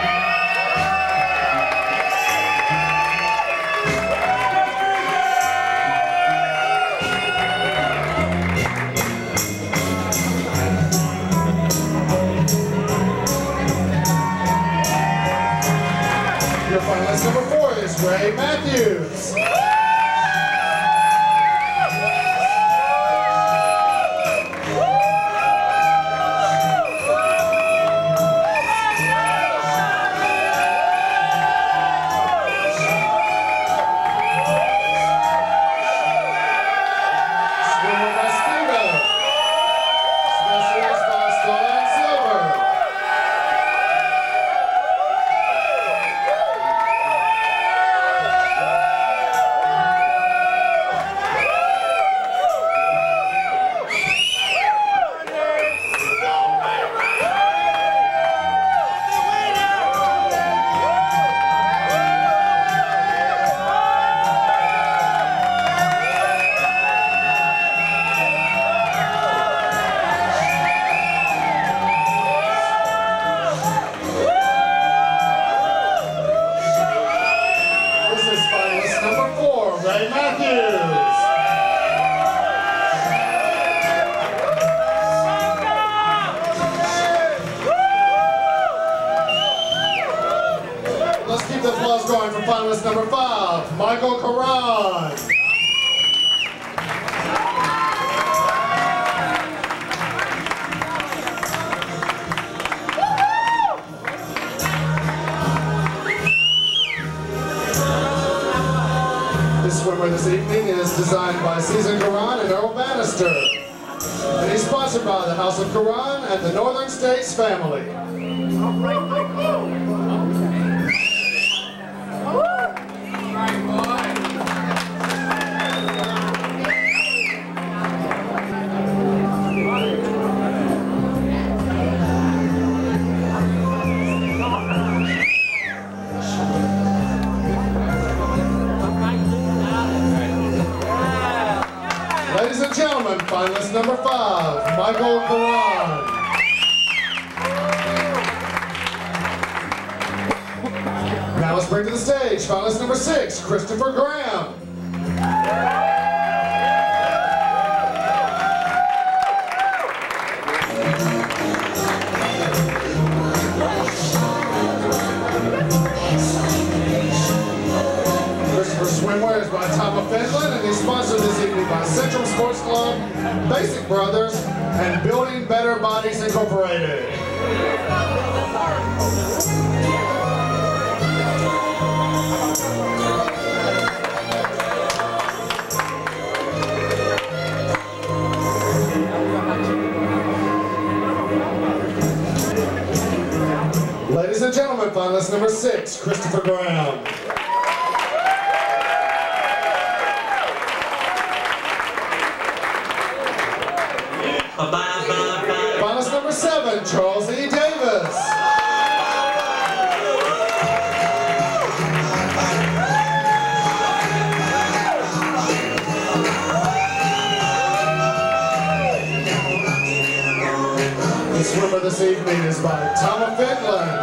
Your finalist number 4 is Ray Matthews. Ray Matthews. Let's keep the applause going for finalist number 5, Michael Karan. This swimwear this evening is designed by Susan Karan and Earl Bannister. Minister. And he's sponsored by the House of Quran and the Northern States family. Ladies and gentlemen, finalist number 5, Michael Quran. Now let's bring to the stage finalist number 6, Christopher Graham. Swimwear is by Tom of Finland, and he's sponsored this evening by Central Sports Club, Basic Brothers, and Building Better Bodies Incorporated. Ladies and gentlemen, finalist number 6, Christopher Graham. Finalist number 7, Charles E. Davis. The swimmer this evening is by Tom of Finland.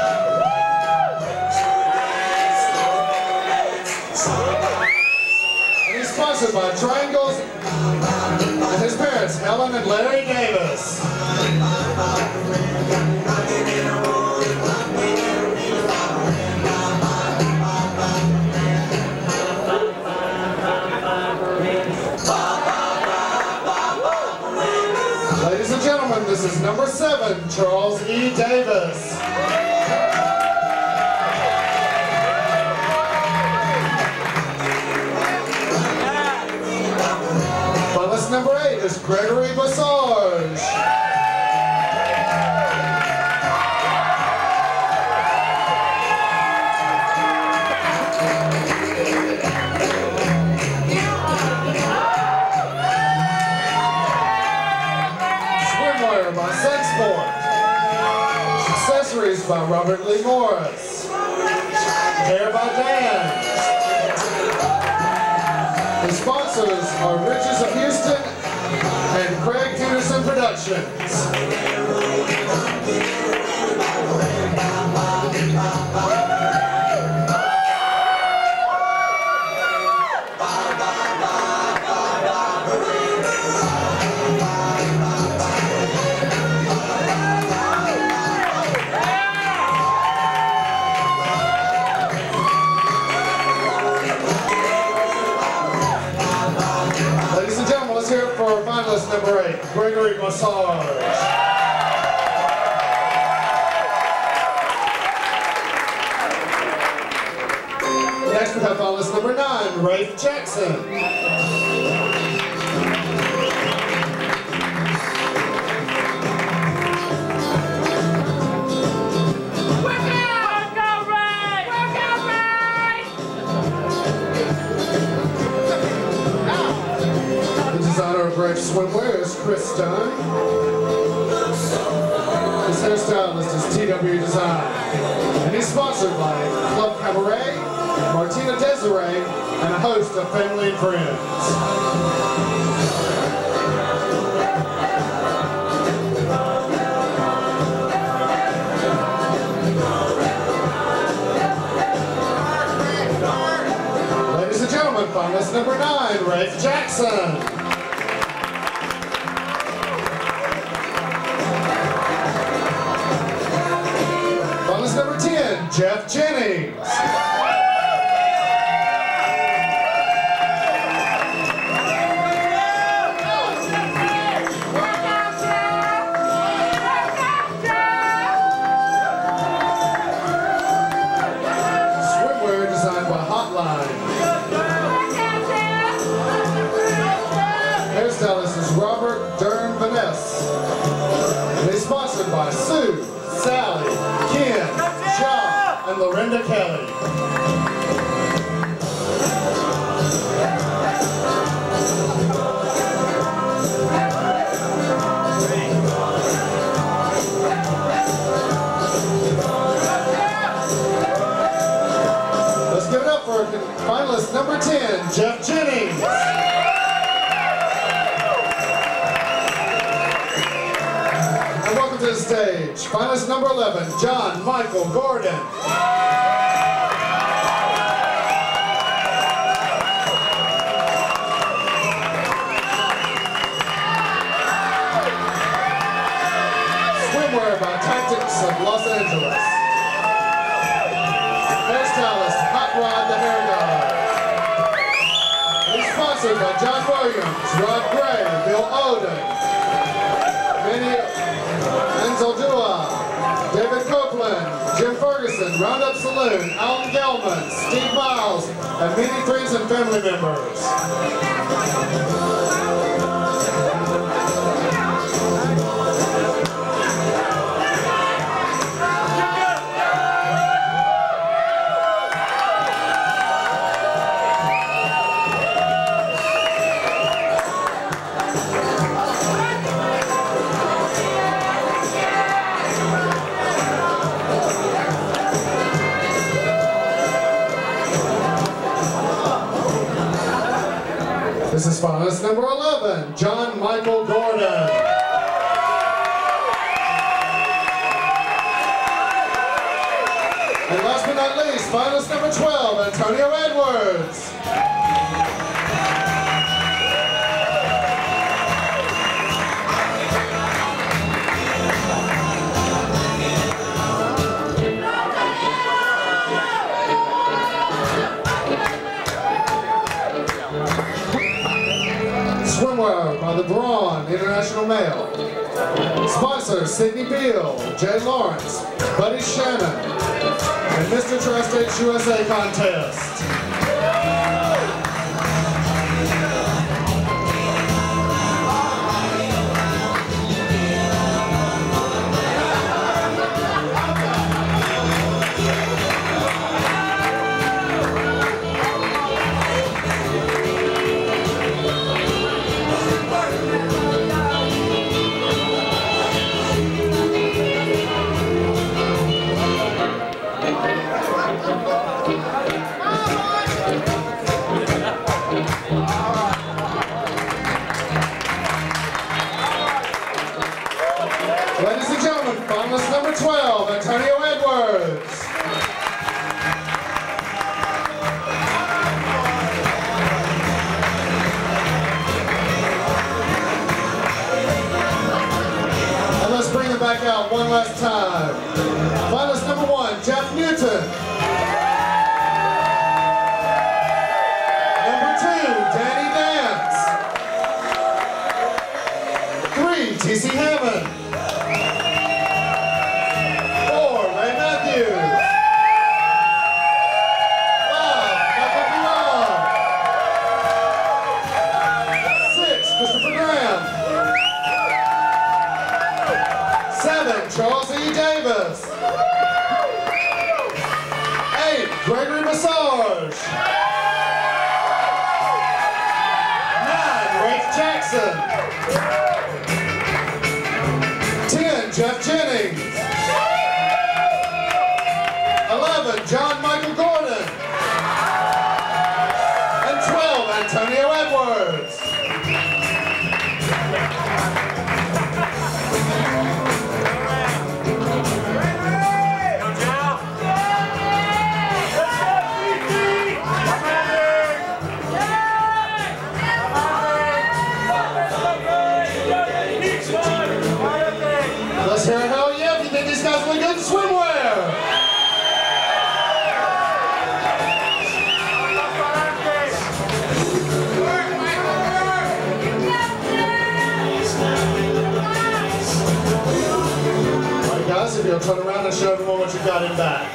And he's sponsored by Triangles and his parents, Helen and Larry Davis. Ladies and gentlemen, this is number 7, Charles E. Davis. Finalist number 8 is Gregory Bassage. Swimwear by Sexport. Accessories by Robert Lee Morris. Hair by Dan. The sponsors are Riches of Houston and Craig Peterson Productions. Ladies and gentlemen, let's hear it for finalist number 8, Gregory Bassage. Next we have finalist number 9, Rafe Jackson. Rafe's swimwear is Chris Dunn. His hairstylist is TW Design. And he's sponsored by Club Cabaret, Martina Desiree, and a host of family and friends. Ladies and gentlemen, finalist number 9, Rafe Jackson. Finalist number 10, Jeff Jennings. Swimwear designed by Hotline. Hairstylist versus Robert Dern Vaness. And he's sponsored by Sue, Sally, Ken, John, and Lorinda Kelly. Let's give it up for finalist number 10, Jeff Jennings. And welcome to the stage, finalist number 11, John Michael Gordon. Swimwear by Tactics of Los Angeles. Hairstylist, Hot Rod the Hair Guy. He's sponsored by John Williams, Rod Gray, Bill Oden, Manny Anzaldua, David Copeland, Jim Ferguson, Roundup Saloon, Alan Gelman, Steve Miles, and many friends and family members. This is finalist number 11, John Michael Gordon. And last but not least, finalist number 12, Antonio Edwards. Swimwear by the Braun International Mail. Sponsors Sidney Beal, Jay Lawrence, Buddy Shannon, and Mr. Tri-States USA Contest. Ladies and gentlemen, finalist number 12, Antonio Edwards. And let's bring it back out one last time. Finalist number 1, Jeff Newton. Number 2, Danny Dance. 3, T.C. Hammond. 4, Ray Matthews. 5, Michael Piron. 6, Christopher Graham. 7, Charles E. Davis. 8, Gregory Massage. 9, Rafe Jackson. 10, Jeff Jennings. 11, John Michael Gordon. And 12, Antonio Edwards. Let's hear a hell yeah if you think these guys look good in swimwear. Alright guys, if you'll turn around and show everyone what you got in back.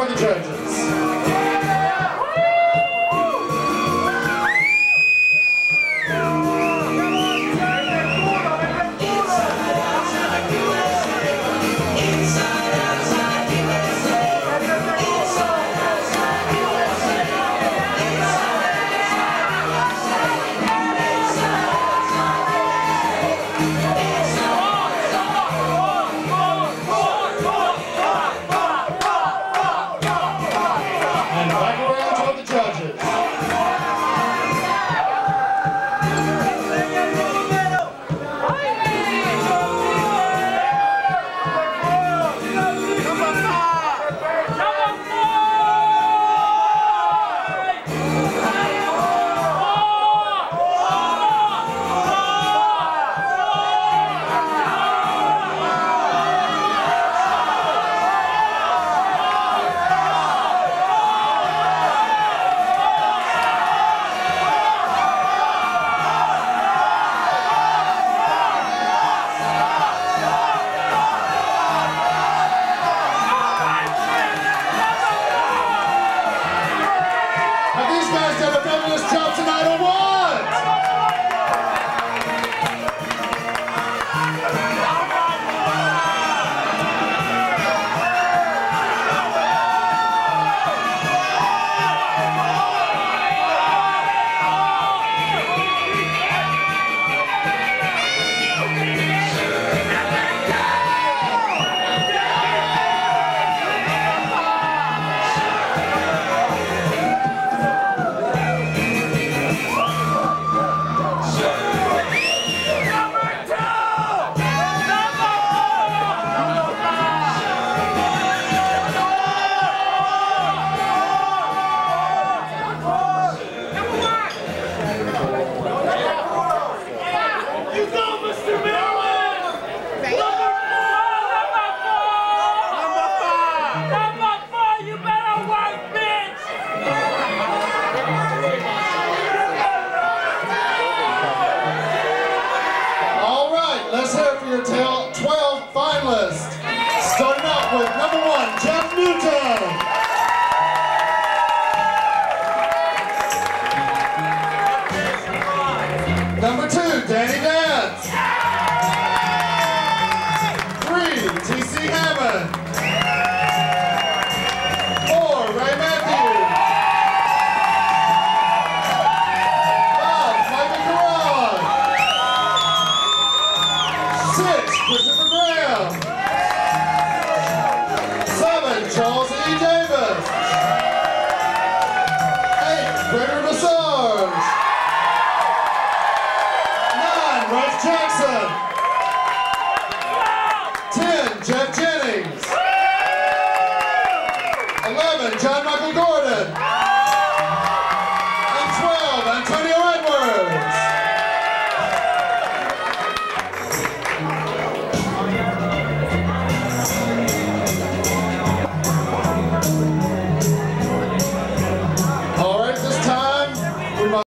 the judges. Let's hear it for your 12 finalists. Starting off with number 1, Jeff Newton. Number 2, Danny Dance. 3, T.C. Hammond. 4, Ray Matthews. 5, Michael Caron. 6, Christopher Graham. 7, Charles E. Davis. 8, Gregory Massage. 9, Ralph Jackson. 10, Jeff Jennings. 11, John Michael Gordon.